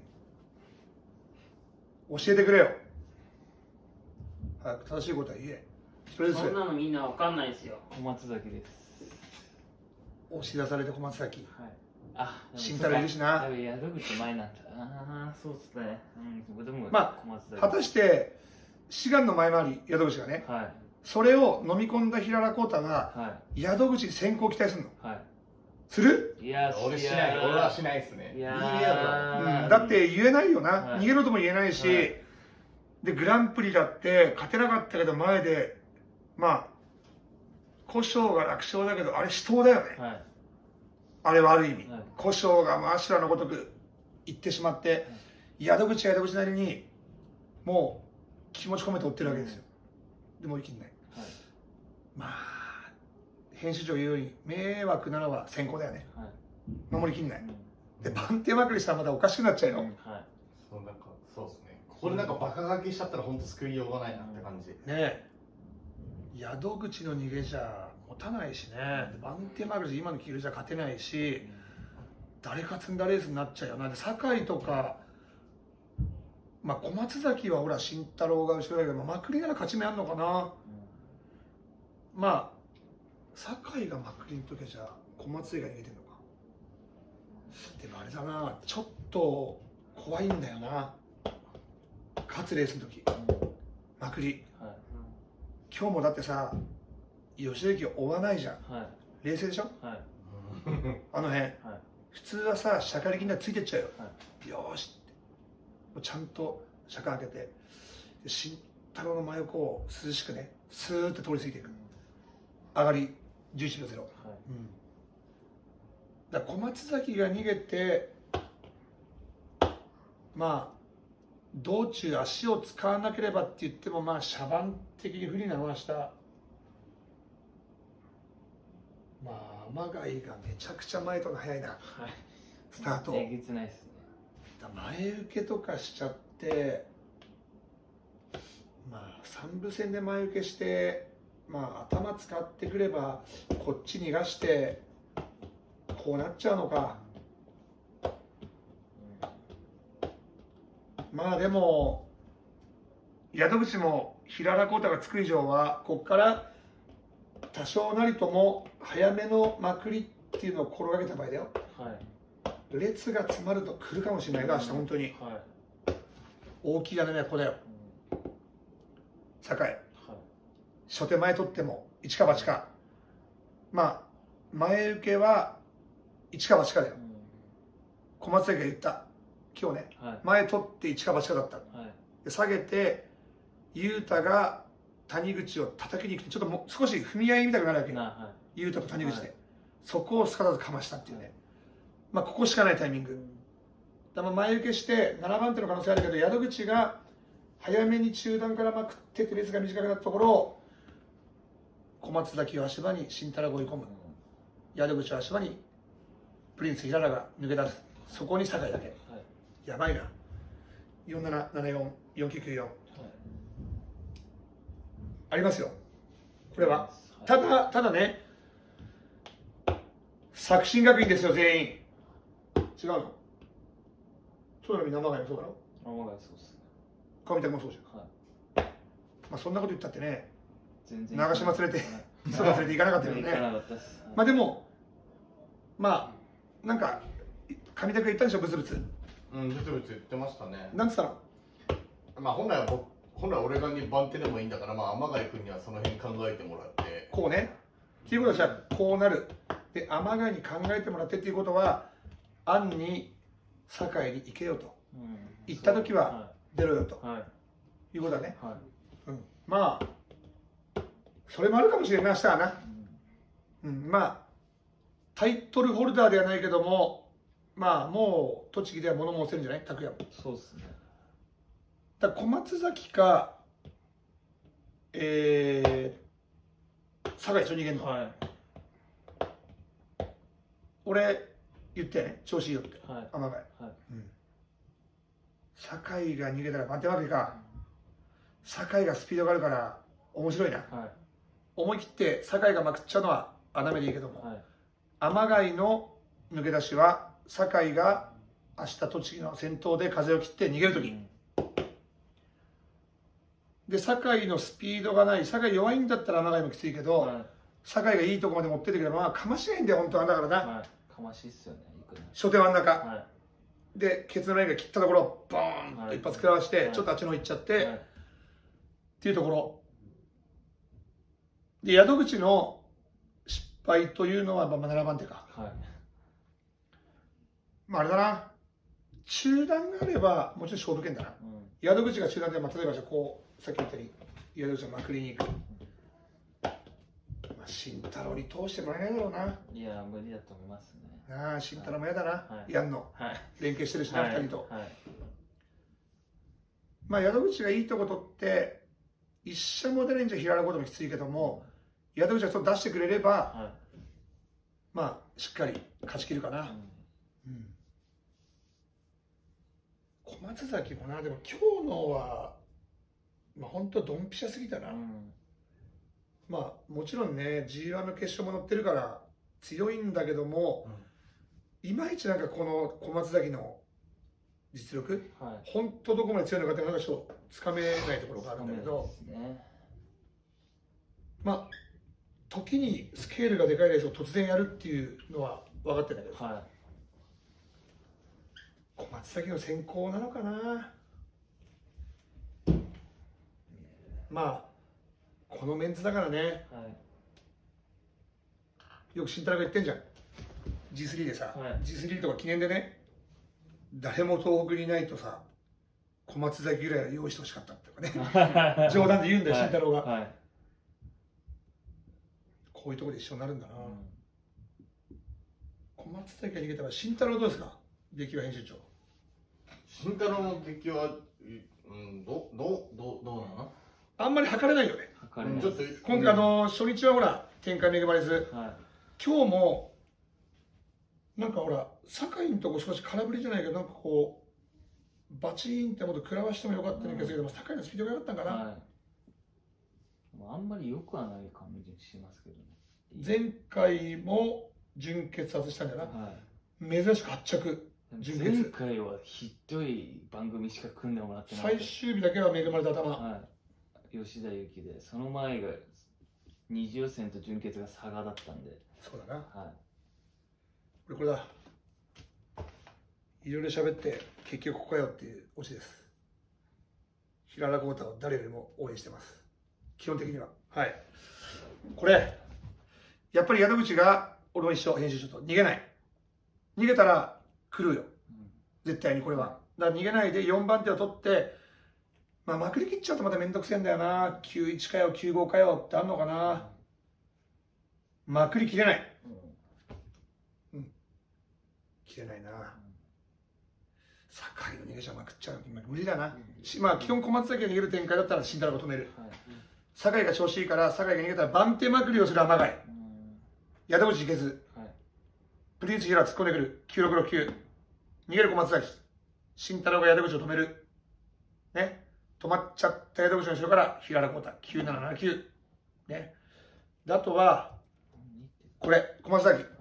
の？教えてくれよ。早く正しいことは言え。 そんなのみんなわかんないですよ。 小松崎です。 押し出されて小松崎。 はい。あ、 慎太郎いるしな。 宿口前なんだ。ああ、そうですね。うん、でもまあ、果たして志願の前回り宿口がね、はい、それを飲み込んだ平原浩太が、はい、宿口に先行期待するの。はい、する？ いや、俺しない。俺はしないですね。いやー、うん、だって言えないよな。はい、逃げろとも言えないし、はい、でグランプリだって勝てなかったけど前で、まあ古性が楽勝だけどあれ死闘だよね。はい、あれはある意味、はい、古性がアシュラのごとく行ってしまって、はい、宿口は宿口なりにもう気持ち込めて追ってるわけですよ。でも追い切んない、はい、まあ編集長言うように迷惑なのは先行だよね、はい、守りきんない、うん、で番手まくりしたらまたおかしくなっちゃうよ、うん、はい、 そうなんかそうですね。これなんかバカ書きしちゃったら本当救いようがないなって感じ、うん、ねえ、宿口の逃げじゃ持たないしね、番手まくり今のキルじゃ勝てないし、誰か積んだレースになっちゃうよな。で酒井とか、まあ、小松崎はほら慎太郎が後ろだけど、まくりなら勝ち目あんのかな、うん、まあ酒井がまくりの時はじゃあ小松井が逃げてるのか。でもあれだな、ちょっと怖いんだよな、勝つレースの時、まくり、はい、今日もだってさ吉田駅追わないじゃん、はい、冷静でしょ、はい、あの辺、はい、普通はさ車間力についてっちゃうよ、はい、よーしってちゃんと車間開けて慎太郎の真横を涼しくねスーッと通り過ぎていく、上がりじゅういちびょうゼロ、はい、うん、だから小松崎が逃げてまあ道中足を使わなければって言ってもまあ車番的に不利なのはした。まあ天貝がめちゃくちゃ前との早いな、はい、スタート。 えげつないですね。 前受けとかしちゃって、まあ三部戦で前受けして、まあ頭使ってくればこっち逃がしてこうなっちゃうのか。まあでも宿口も平原浩太がつく以上はここから多少なりとも早めのまくりっていうのを心がけた場合だよ、 はい、 列が詰まると来るかもしれないが、明日本当に、 はい、 大きい屋根はここだよ、うん、酒井、はい、初手前取っても一か八か、まあ前受けは一か八かだよ、うん、小松崎が言った今日ね、はい、前取って一か八かだった、はい、で下げて雄太が谷口を叩きに行くとちょっともう少し踏み合いみたくなるわけよ、はい、雄太と谷口で、はい、そこをすかさずかましたっていうね、はい、まあここしかないタイミング、うん、だから前受けしてななばん手の可能性あるけど、宿口が早めに中段からまくってて列が短くなったところを小松崎を足場に新太郎が追い込む、宿口を足場にプリンス平良が抜け出す、そこに酒井だけ、はい、やばいな、よんななななよん、よんきゅうきゅうよん、はい、ありますよこれは、はい、ただただね、作新学院ですよ全員、違うの、そうだろ、みんな天貝もそうだろ、 天貝そうっすね、 川見拓もそうじゃん、はい、まあそんなこと言ったってね、全然長島連れて磯田連れて行かなかったけどね、まあでもまあなんか上田君言ったんでしょ、ブツブツ、 うんブツブツ言ってましたね、 なんつったの、 まあ本来は僕本来俺がに番手でもいいんだから、まあ天貝君にはその辺考えてもらって、 こうねっていうことはじゃあこうなるで、天貝に考えてもらってっていうことは暗に酒井に行けよと、うん、行った時は出ろよと、はい、いうことだね、はい、うん、まあそれもあるかもしれない、明日はな、うん、うん、まあタイトルホルダーではないけども、まあもう栃木では物申せるんじゃない、拓也も。 そうですね。 だから小松崎か、えー、酒井一緒に逃げんの、はい、俺言ってね、調子いいよって、はい、天貝、はい、うん、酒井が逃げたら待てわけか、酒井がスピードがあるから面白いな、はい、思い切って酒井がまくっちゃうのは穴目でいいけども、はい、天貝の抜け出しは酒井が明日栃木の先頭で風を切って逃げるとき、うん、で酒井のスピードがない、酒井弱いんだったら天貝もきついけど、はい、酒井がいいとこまで持ってってくれば、まあ、かましないんだよ本当は、だからな、はい、 かましいっすよね、 初手真ん中、はい、でケツのラインが切ったところボーンと一発食らわして、はい、ちょっとあっちの方行っちゃって、はい、っていうところで、宿口の失敗というのはまあななばん手か、はい、まああれだな、中段があればもちろん勝負権だな、うん、宿口が中段で、まあ、例えばじゃあこうさっき言ったように宿口がまくりに行く、まあ、慎太郎に通してもらえないだろうな。 いや無理だと思いますね。 ああ慎太郎も嫌だな、はい、やんの、はい、連携してるしな、はい、ふたりと、はい、まあ宿口がいいとこ取って一社も出ないんじゃ平野こともきついけども、宿口がちょっと出してくれれば、はい、まあしっかり勝ち切るかな、うんうん、小松崎もな、でも今日のはまあ本当ドンピシャすぎたな、うん、まあもちろんね ジーワン の決勝も乗ってるから強いんだけども、うん、いまいちなんかこの小松崎の実力、はい、本当どこまで強いのかってなんかちょっとつかめないところがあるんだけど、ね、まあ時にスケールがでかいレースを突然やるっていうのは分かってんだけど、はい、小松崎の先行なのかな。まあこのメンツだからね、はい、よく慎太郎が言ってんじゃん ジースリー でさ、はい、ジースリー とか記念でね、誰も東北にいないとさ小松崎ぐらいは用意してほしかったとかね冗談で言うんだよ、慎太郎が、はいはい、こういうところで一緒になるんだな、うん、小松崎が逃げたら慎太郎どうですか、出来は編集長。 慎太郎の出来は、うん、どどどどうなの、 あんまり測れないよね。 測れない。 ちょっと今回あの初日はほら展開恵まれず、はい、今日もなんかほら酒井のとこ少し空振りじゃないけど、なんかこうバチーンってもっと食らわしてもよかったんですけど、うん、酒井のスピードが良かったんかな、はい、 あんまり良くはない感じしますけどね。 前回も準決外したんだよな、はい、珍しくはっ着準決。 前回はひどい番組しか組んでもらってない。 最終日だけは恵まれた頭、 はい、吉田幸で、その前が二次予選と準決が差がだったんで。 そうだな。 はい。 これこれだ。いろいろ喋って結局ここかよっていうオチです。平原浩太を誰よりも応援してます。基本的には。はい。これ、やっぱり宿口が俺も一緒、編集長と逃げない。逃げたら来るよ。絶対にこれは。だから逃げないでよんばん手を取って、まあまくり切っちゃうとまためんどくせえんだよな。きゅういちかよ、きゅうごかよってあんのかな。まくり切れない。うん。切れないな。酒井の逃げちゃまくっちゃう。無理だな。まあ基本小松崎が逃げる展開だったら慎太郎が止める。酒井が調子いいから、酒井が逃げたら番手まくりをする天貝。宿口いけず。プリンス平突っ込んでくる。きゅうろくろくきゅう。逃げる小松崎。慎太郎が宿口を止める。ね。止まっちゃった宿口の後ろから平原浩太。きゅうなななきゅう。ね。で、あとは、これ、小松崎。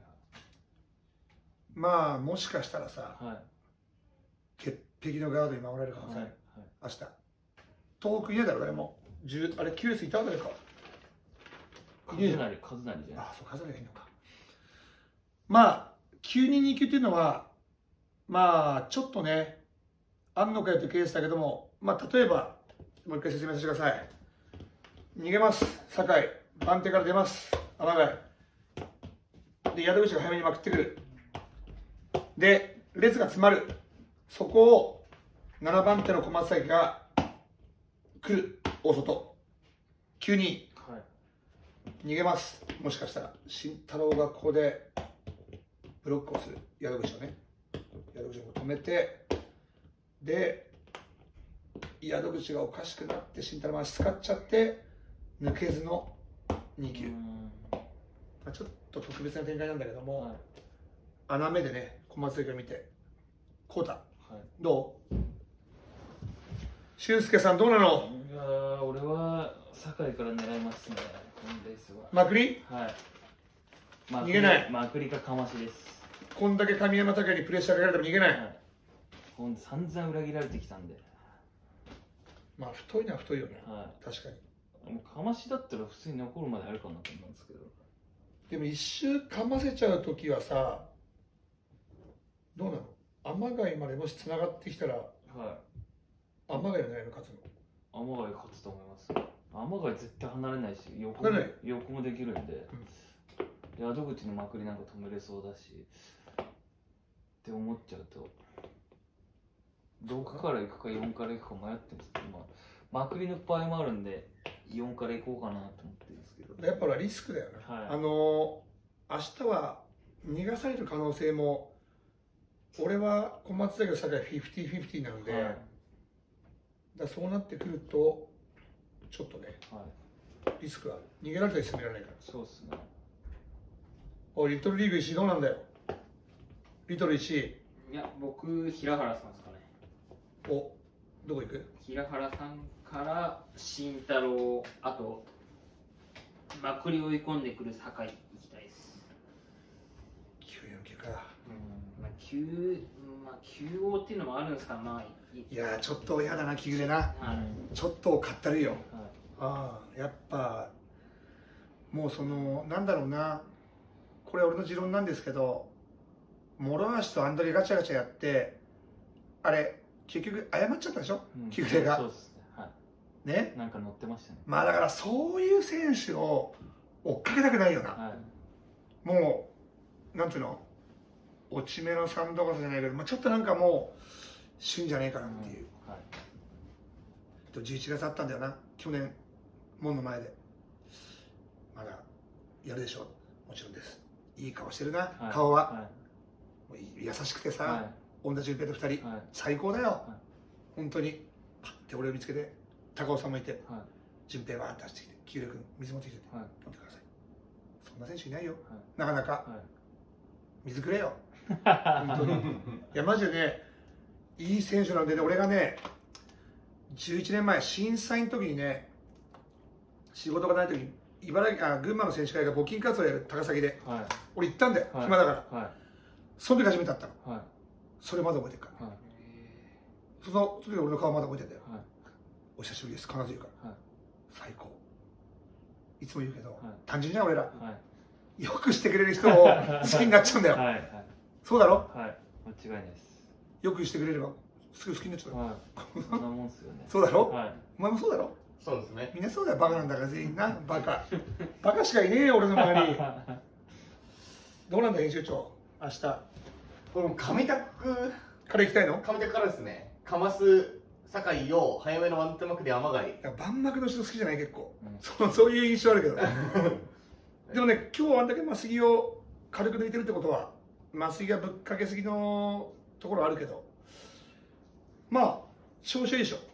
まあ、もしかしたらさ、鉄壁のガードに守られる可能性ある。明日。遠くいねえだろ、誰も。あれ、きゅうレースいたわけか。 数なり、数なりじゃない。 あ、そう、数なりがいいのか。まあ、きゅうににきゅうっていうのは、まあ、ちょっとね、あんのかよというケースだけども、まあ、例えば、もう一回説明させてください。逃げます、酒井。番手から出ます、天貝。で、宿口が早めにまくってくる。で、列が詰まる。そこを、ななばん手の小松崎が来る。大外。きゅうに、はい、逃げます。もしかしたら、慎太郎がここで、ブロックをする。宿口をね。宿口を止めて、で、宿口がおかしくなって、慎太郎が足使っちゃって、抜けずのにきゅう。まあ、ちょっと特別な展開なんだけども、はい、穴目でね、小松崎を見て、こうた、はい、どう俊介さん、どうなの？ いやー、俺は酒井から狙いますね、このレースは。 まくり？ はい。 逃げない。 まくりかかましです。 こんだけ神山拓也にプレッシャーかけられても逃げない。はい、 ほん散々裏切られてきたんで。 まあ、太いのは太いよね。はい、確かに。 もうかましだったら普通に残るまであるかなと思うんですけど。 でも一周かませちゃうときはさ、どうなの？天貝までもし繋がってきたら、はい、天貝の狙いの勝つの？ 天貝勝つと思います。天貝絶対離れないし、横も横もできるんで、うん、宿口のまくりなんか止めれそうだしって思っちゃうと、ろくから行くかよんから行くか迷ってるんですけど、まあ、まくりの場合もあるんでよんから行こうかなと思ってるんですけど、 やっぱリスクだよね。はい、あの明日は逃がされる可能性も、俺は小松崎の酒井フィフティフィフティなんで、はい、だそうなってくるとちょっとね、はい、リスクがある。逃げられたり攻められないから。 そうっすね。 おい、リトルリーグ石井どうなんだよ。リトル石井。 いや、僕平原さんですかね。 お、どこ行く？ 平原さんから慎太郎、あとまくり追い込んでくる酒井行きたいです。 きゅうよんきゅうか。 うん、まあきゅう、まあきゅうごっていうのもあるんですか。まあいやー、ちょっと嫌だな、奇遇でな、はい、ちょっとかったるいよ、はい、ああ、やっぱもうそのなんだろうな、これ俺の持論なんですけど、諸橋とアンドレガチャガチャやってあれ結局謝っちゃったでしょ、うん、奇遇が。そうですね、はい、ね、 なんか乗ってましたね。 まあだからそういう選手を追っかけたくないよな、はい、もうなんていうの、落ち目のサンドガスじゃないけど、まあ、ちょっとなんかもう旬じゃねえかなっていう、うん、はい、じゅういちがつあったんだよな、去年門の前で。まだやるでしょう、もちろんです。いい顔してるな、はい、顔は、はい、もう優しくてさ、はい、恩田純平とふたり、はい、最高だよ、はい、本当に。パッて俺を見つけて、高尾さんもいて、はい、純平バーッて走ってきて、キューレ君水持ってきてて、はい、飲んでください。そんな選手いないよ、はい、なかなか、はい、水くれよ本当に。いやマジでね、いい選手なんでね、俺がね、じゅういちねんまえ、震災の時にね、仕事がない時に、茨城あ群馬の選手会が募金活動をやる、高崎で、はい、俺行ったんだよ、はい、暇だから、はい、その時初めて会ったの、はい、それまだ覚えてるから、はい、その時俺の顔まだ覚えてるんだよ、はい、お久しぶりです、必ず言うから、はい、最高、 いつも言うけど、 はい、 単純じゃん俺ら、 はい、 よくしてくれる人を好きになっちゃうんだよ。 はい、はい、 そうだろ？ はい、間違いないです。 よくしてくれればすぐ好きになっちゃう。 はい、そんなもんっすよね。 そうだろ？ はい、 お前もそうだろ？ そうですね。 みんなそうだよ、バカなんだから全員な、バカ。バカしかいねえよ、俺の周り。どうなんだ、編集長、明日。 これも上宅から行きたいの？ 上宅からですね。かます酒井を早めのワンテンマークで山貝。 万幕の人好きじゃない結構、 うん、 そうそういう印象あるけどでもね、今日あんだけ麻酔を軽く抜いてるってことは麻酔がぶっかけすぎのところあるけど、まあ調子いいでしょ、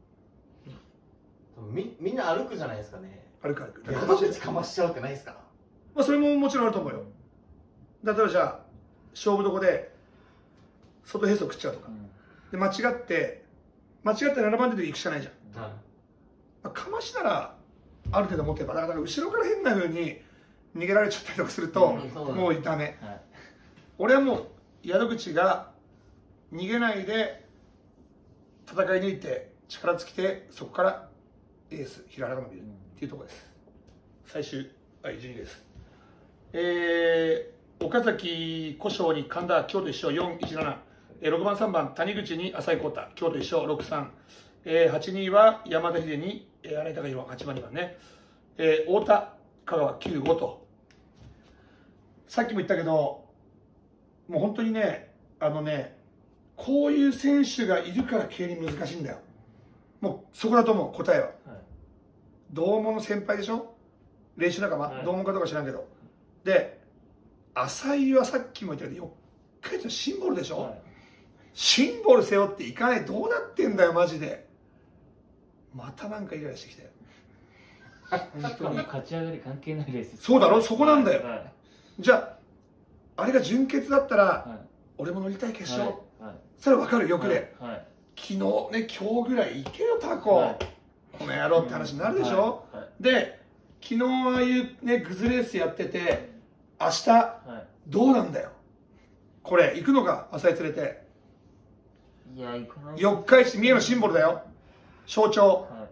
うん、み, みんな歩くじゃないですかね。 歩く歩く山口かましちゃうってないですか？ まあそれももちろんあると思うよ。例えばじゃあ勝負どこで外へそ食っちゃうとか、うん、で間違って間違ってななばん手で行くしかないじゃん、うん、まあ、かましならある程度持てば、だから後ろから変な風に逃げられちゃったりとかすると、うん、もうダメ、はい、俺はもう宿口が逃げないで戦い抜いて力尽きて、そこからエース平原が伸びるっていうところです。最終はいじゅうにです。えー、岡崎古性に神田京都一勝よんいちなな、ろくばんさんばん谷口に浅井浩太京都一勝ろくさん、えー、はちにいは山田秀に、えー、新井貴弘はちばんにばんね、えー、太田香川きゅうごと、さっきも言ったけどもう本当にね、あのね、こういう選手がいるから競輪難しいんだよ。もうそこだと思う、答えは、はい、同門の先輩でしょ、練習仲間、はい、同門かどうか知らんけど、で浅井はさっきも言ったけどよっかいのシンボルでしょ、はい、シンボル背負っていかない、どうなってんだよマジで。またなんかイライラしてきたよ本当に勝ち上がり関係ないレース。 そうだろ、そこなんだよ、 はい、 じゃああれが準決だったら、はい、俺も乗りたい決勝、はいはい、それは分かる、欲で、はいはい、昨日ね、今日ぐらい行けよタコ、はい、この野郎って話になるでしょ、はいはい、で昨日ああいうねグズレースやってて明日、はい、どうなんだよこれ、行くのか浅井連れて。 いや行かない。 四日市三重のシンボルだよ、象徴、はい、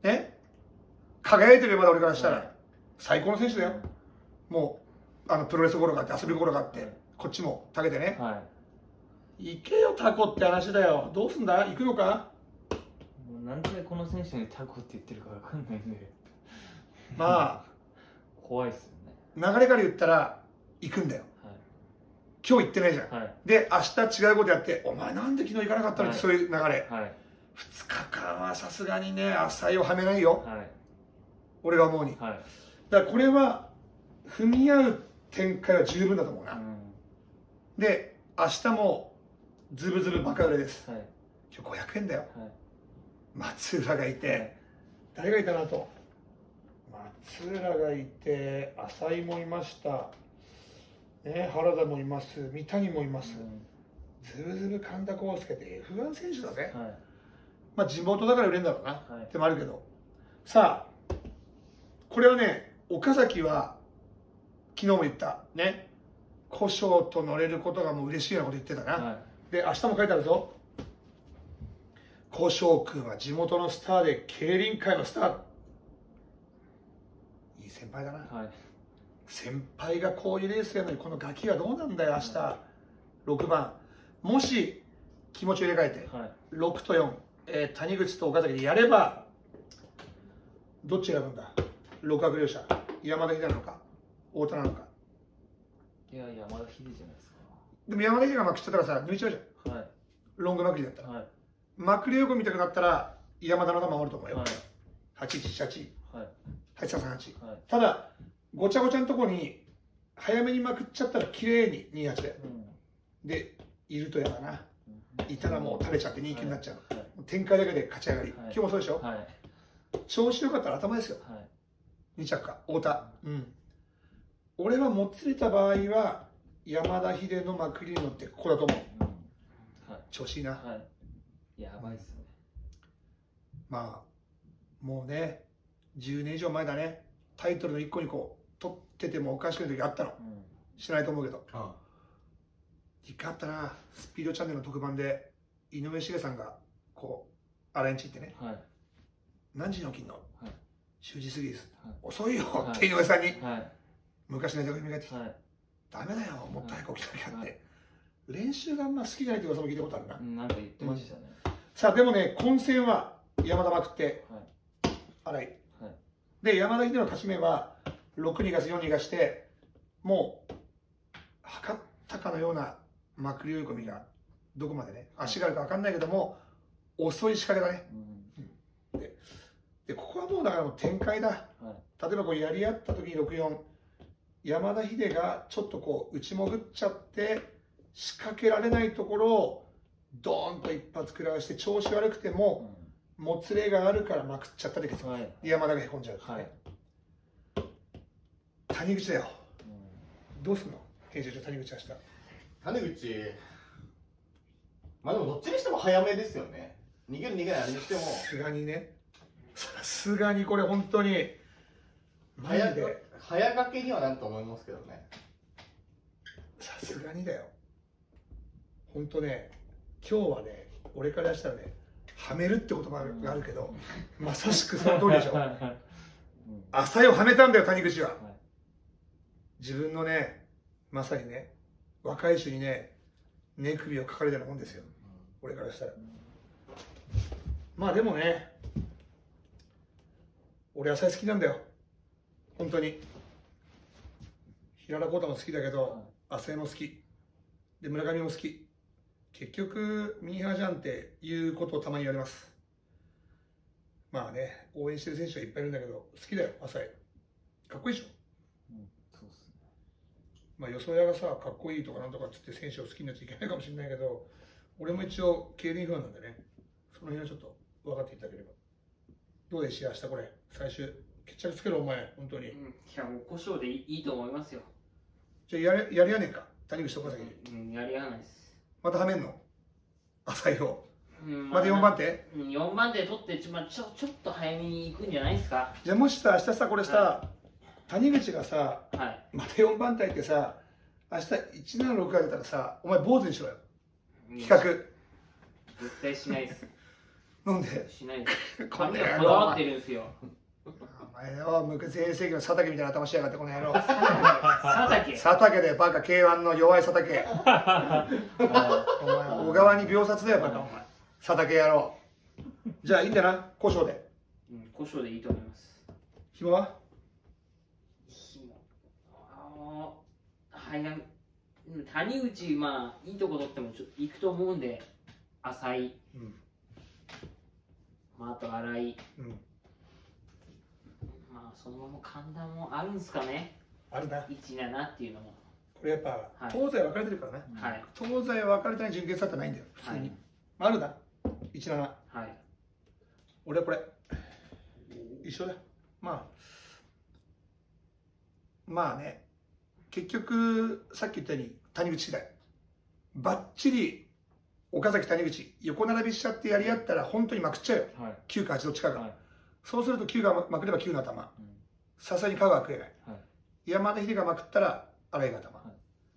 ね、輝いてるよまだ俺からしたら、はい、最高の選手だよ、もうあのプロレス心があって遊び心があって、はい、こっちもたけてね、はい、行けよタコって話だよ。どうすんだ、行くのか。 もうなんでこの選手にタコって言ってるか分かんないんでまあ怖いっすよね。 流れから言ったら行くんだよ、はい、今日行ってないじゃん、はい、で明日違うことやって、お前なんで昨日行かなかったのって、はい、そういう流れ、はい、ふつかかんはさすがにね浅井をはめないよ、はい、俺が思うに、はい、だからこれは踏み合う展開は十分だと思うな、うん、で明日もズブズブバカ売れです、はい、今日ごひゃくえんだよ、はい、松浦がいて、はい、誰がいたなと、松浦がいて浅井もいました、ね、原田もいます、三谷もいます、うん、ズブズブ神田康介って エフワン 選手だぜ、はい、まあ地元だから売れるんだろうな、はい、ってもあるけど、さあこれはね、岡崎は昨日も言ったね、古性と乗れることがもう嬉しいようなこと言ってたな、はい、で明日も書いてあるぞ、古性君は地元のスターで競輪界のスター、いい先輩だな、はい、先輩がこういうレースやるのにこのガキはどうなんだよ明日、はい、ろくばん、もし気持ちを入れ替えて、はい、ろくとよん、えー、谷口と岡崎でやればどっち選ぶんだ、六角両者、山田秀なのか太田なのか。 いや山田秀じゃないですか。 でも山田秀がまくっちゃったらさ抜いちゃうじゃん、はい、ロングまくりだったら、はい、まくり横見たくなったら山田の方が守ると思うよ、はい、はちいちいちはち、はい、はちさんさんはち、はい、ただごちゃごちゃのとこに早めにまくっちゃったら綺麗ににはちで、うん、でいるとやだな、うん、いたらもう食べちゃって人気になっちゃう、はいはい、展開だけで勝ち上がり、はい、今日もそうでしょ、はい、調子よかったら頭ですよ、はい、に着か太田、うん、俺はもつれた場合は山田秀のまくりに乗ってここだと思う、うん、はい、調子いいな、はい、 やばいっすね。 まあもうねじゅうねん以上前だね、タイトルのいっこにこう取っててもおかしくない時あったの、うん、知らないと思うけど、ああ一回あったな、スピードチャンネルの特番で井上茂さんがこう洗いに行ってね、はい、何時に起きんの、はい、 じゅうじ過ぎです、 はい、 遅いよ、 はい、 って井上さんに、 はい、 昔の江戸組がってきて、はい、ダメだよ、もっと早く起きなきゃって、はい、練習があんま好きじゃないって噂も聞いたことあるな、 うん、なんか言ってましたね、 うん、さあでもね、混戦は山田まくって、はい、荒井、はい、で山田秀の勝ち目はろくにがすよんにがしてもう測ったかのようなまくり追い込みがどこまでね足があるか分かんないけども遅い仕掛けだね、うん、で, でここはもうだからもう展開だ、はい、例えばこうやり合った時にろくよん山田秀がちょっとこう内潜っちゃって仕掛けられないところをドーンと一発食らわして調子悪くても、うん、もつれがあるからまくっちゃったで、はい、山田がへこんじゃう、はい、谷口だよ、うん、どうすんの編集長谷口明日谷口まあでもどっちにしても早めですよね。逃げる逃げないあれにしてもさすがにねさすがにこれ本当に早で早掛けにはなると思いますけどね。 さすがにだよ本当ね。今日はね俺からしたらねはめるって言葉があるけど、うん、まさしくその通りでしょ浅井をはめたんだよ谷口は、はい、自分のねまさにね若い衆にね根首をかかれたようなもんですよ、うん、俺からしたら、うん、まあでもね俺浅井好きなんだよ本当に。平田浩太も好きだけど、はい、浅井も好きで村上も好き。結局ミーハーじゃんっていうことをたまに言われます。まあね応援してる選手はいっぱいいるんだけど好きだよ浅井。かっこいいでしょ、うん、そうっすね。まあよそやがさかっこいいとかなんとかっつって選手を好きになっちゃいけないかもしれないけど俺も一応競輪ファンなんでねその辺はちょっと分かっていただければ。どうでし明日これ最終決着つけろお前本当に、うん、いやもう故障でいいと思いますよ。 じゃあやれやりやねんか谷口と岡崎、 うん、やりやないです。 またはめんの浅井を、うん、またよんばん手、 うん、よんばん手取ってちょちょちょっと早めに行くんじゃないですか。 じゃあもしさ明日さこれさ、はい、谷口がさ、はい、またよんばん手ってさ明日いちななろくが出たらさお前坊主にしろよ、うん、企画絶対しないですなんでしないです。これはこだわってるんですよお前よ、昔全盛期の佐竹みたいな頭しやがってこの野郎。佐竹佐竹でバカ ケーワン の弱い佐竹お前小川に秒殺だよバカお前佐竹野郎。じゃあいいんだな胡椒で。 うん、胡椒でいいと思います。 紐は紐ああはいや谷口まあいいとこ取ってもちょっと行くと思うんで浅井、うん、まああと荒井、うん、まあそのまま神田もあるんですかね。 あるな。 いちななっていうのも。 これやっぱ、はい、東西分かれてるからね。はい。東西分かれてない準決勝ってないんだよ。普通に。はい、あるな。いちなな。はい。俺はこれ。一緒だ。まあ。まあね。結局さっき言ったように谷口次第。ばっちり岡崎谷口横並びしちゃってやり合ったら本当にまくっちゃうよ。はい、きゅうかはちどっちかが。はい、そうするときゅうがまくればきゅうの頭。さすがに香川食えない。はい、山田秀がまくったら荒井が頭。はい、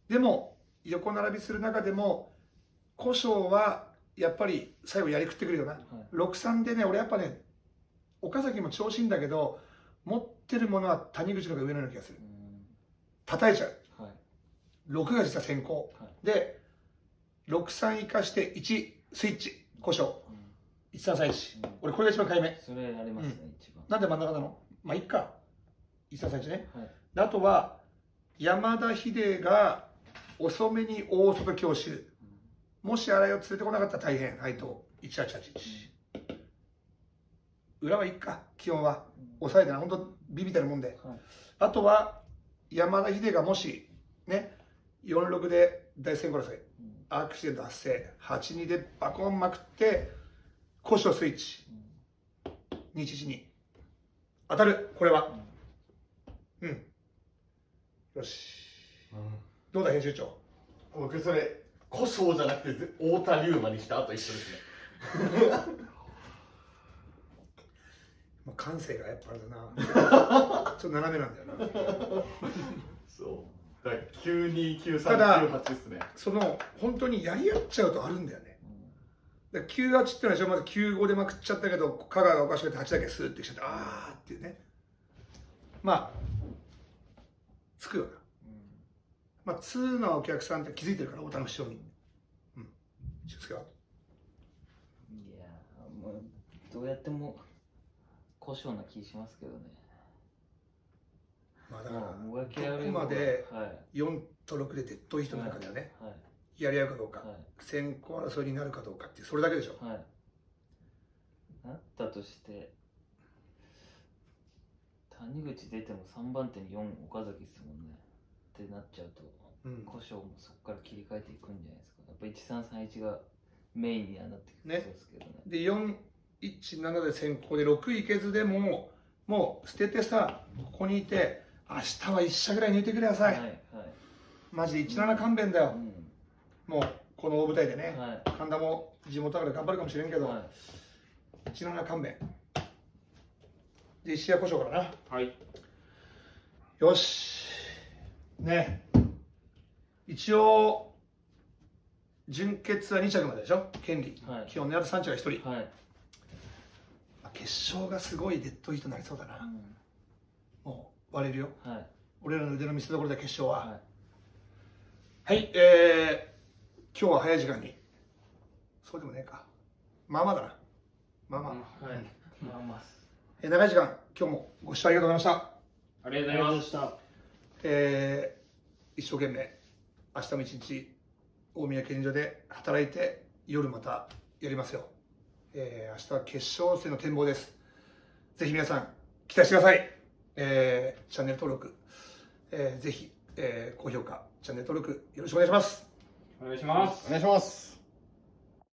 でも横並びする中でも古性はやっぱり最後やり食ってくるよな。はい、ろくさんでね俺やっぱね岡崎も調子いいんだけど持ってるものは谷口の方が上のような気がする。叩いちゃう。はい、ろくが実は先行。はい、でろくさん生かしていちスイッチ故障、うん、いちさんさんいち、うん、俺これが一番買い目。 それありますね、うん、一番。 なんで真ん中なの。まあいっかいちさんさんいちね、はい、あとは山田秀が遅めに大外強襲、うん、もし新井を連れてこなかったら大変。配当いちはちはちいち、うん、裏はいっか基本は、うん、抑えてな本当ビビたるもんで、はい、あとは山田秀がもしねよんろくで大戦殺せ、うん、アクシデント発生はちにでバコンまくって故障スイッチ、うん、にいちいちに当たる。これはうん、うん、よし、うん、どうだ編集長。 僕それ故障じゃなくて太田龍馬にした後一緒ですねまあ感性がやっぱあれだなちょっと斜めなんだよなそうだきゅうにきゅうさんきゅうはちですね。 その本当にやり合っちゃうとあるんだよね。だきゅうはちってのはまずきゅうごでまくっちゃったけど香川がおかしくてはちだけスーってきちゃってあーっていうねまあつくよな、まあ通なお客さんって気づいてるから、太田の師匠に。うん、気をつけよう。 いやー、もうどうやっても故障な気しますけどね。 まあだからもうもがきやるどこまではよんとろくでデッドヒートの中ではね、 いはいやり合うかどうか、 はい先行争いになるかどうかっていうそれだけでしょ。 はい。なったとして谷口出てもさんばん手によん岡崎ですもんねってなっちゃうと、 うん、 故障もそこから切り替えていくんじゃないですか。やっぱいちさんさんいちがメインにはなってくるそうですけどね。 でよんいちななで先行でろくいけずでももう捨ててさ、ここにいて明日はいっ社ぐらい抜いてください、 はいはいマジでいちなな勘弁だよ、 うんもうこの大舞台でね、 はい、 神田も地元だから頑張るかもしれんけど、 はいいちなな勘弁で石屋故障からな。 はいよしね、一応準決はに着まででしょ、権利、 はい、 基本狙ったさん着がひとり、 はい、 決勝がすごいデッドヒートになりそうだな、 うん、 もう割れるよ、 はい、 俺らの腕の見せ所で決勝ははい、 はい、えー、今日は早い時間に、そうでもねえか、まあまあだな、まあまあ、 うん、はい、まあまあ、 えー、長い時間今日もご視聴ありがとうございました。 ありがとうございました。 えー、一生懸命明日も一日大宮競輪場で働いて夜またやりますよ。えー、明日は決勝戦の展望です。ぜひ皆さん期待してください。えー、チャンネル登録、えー、ぜひ、えー、高評価チャンネル登録よろしくお願いします。 お願いします。 お願いします。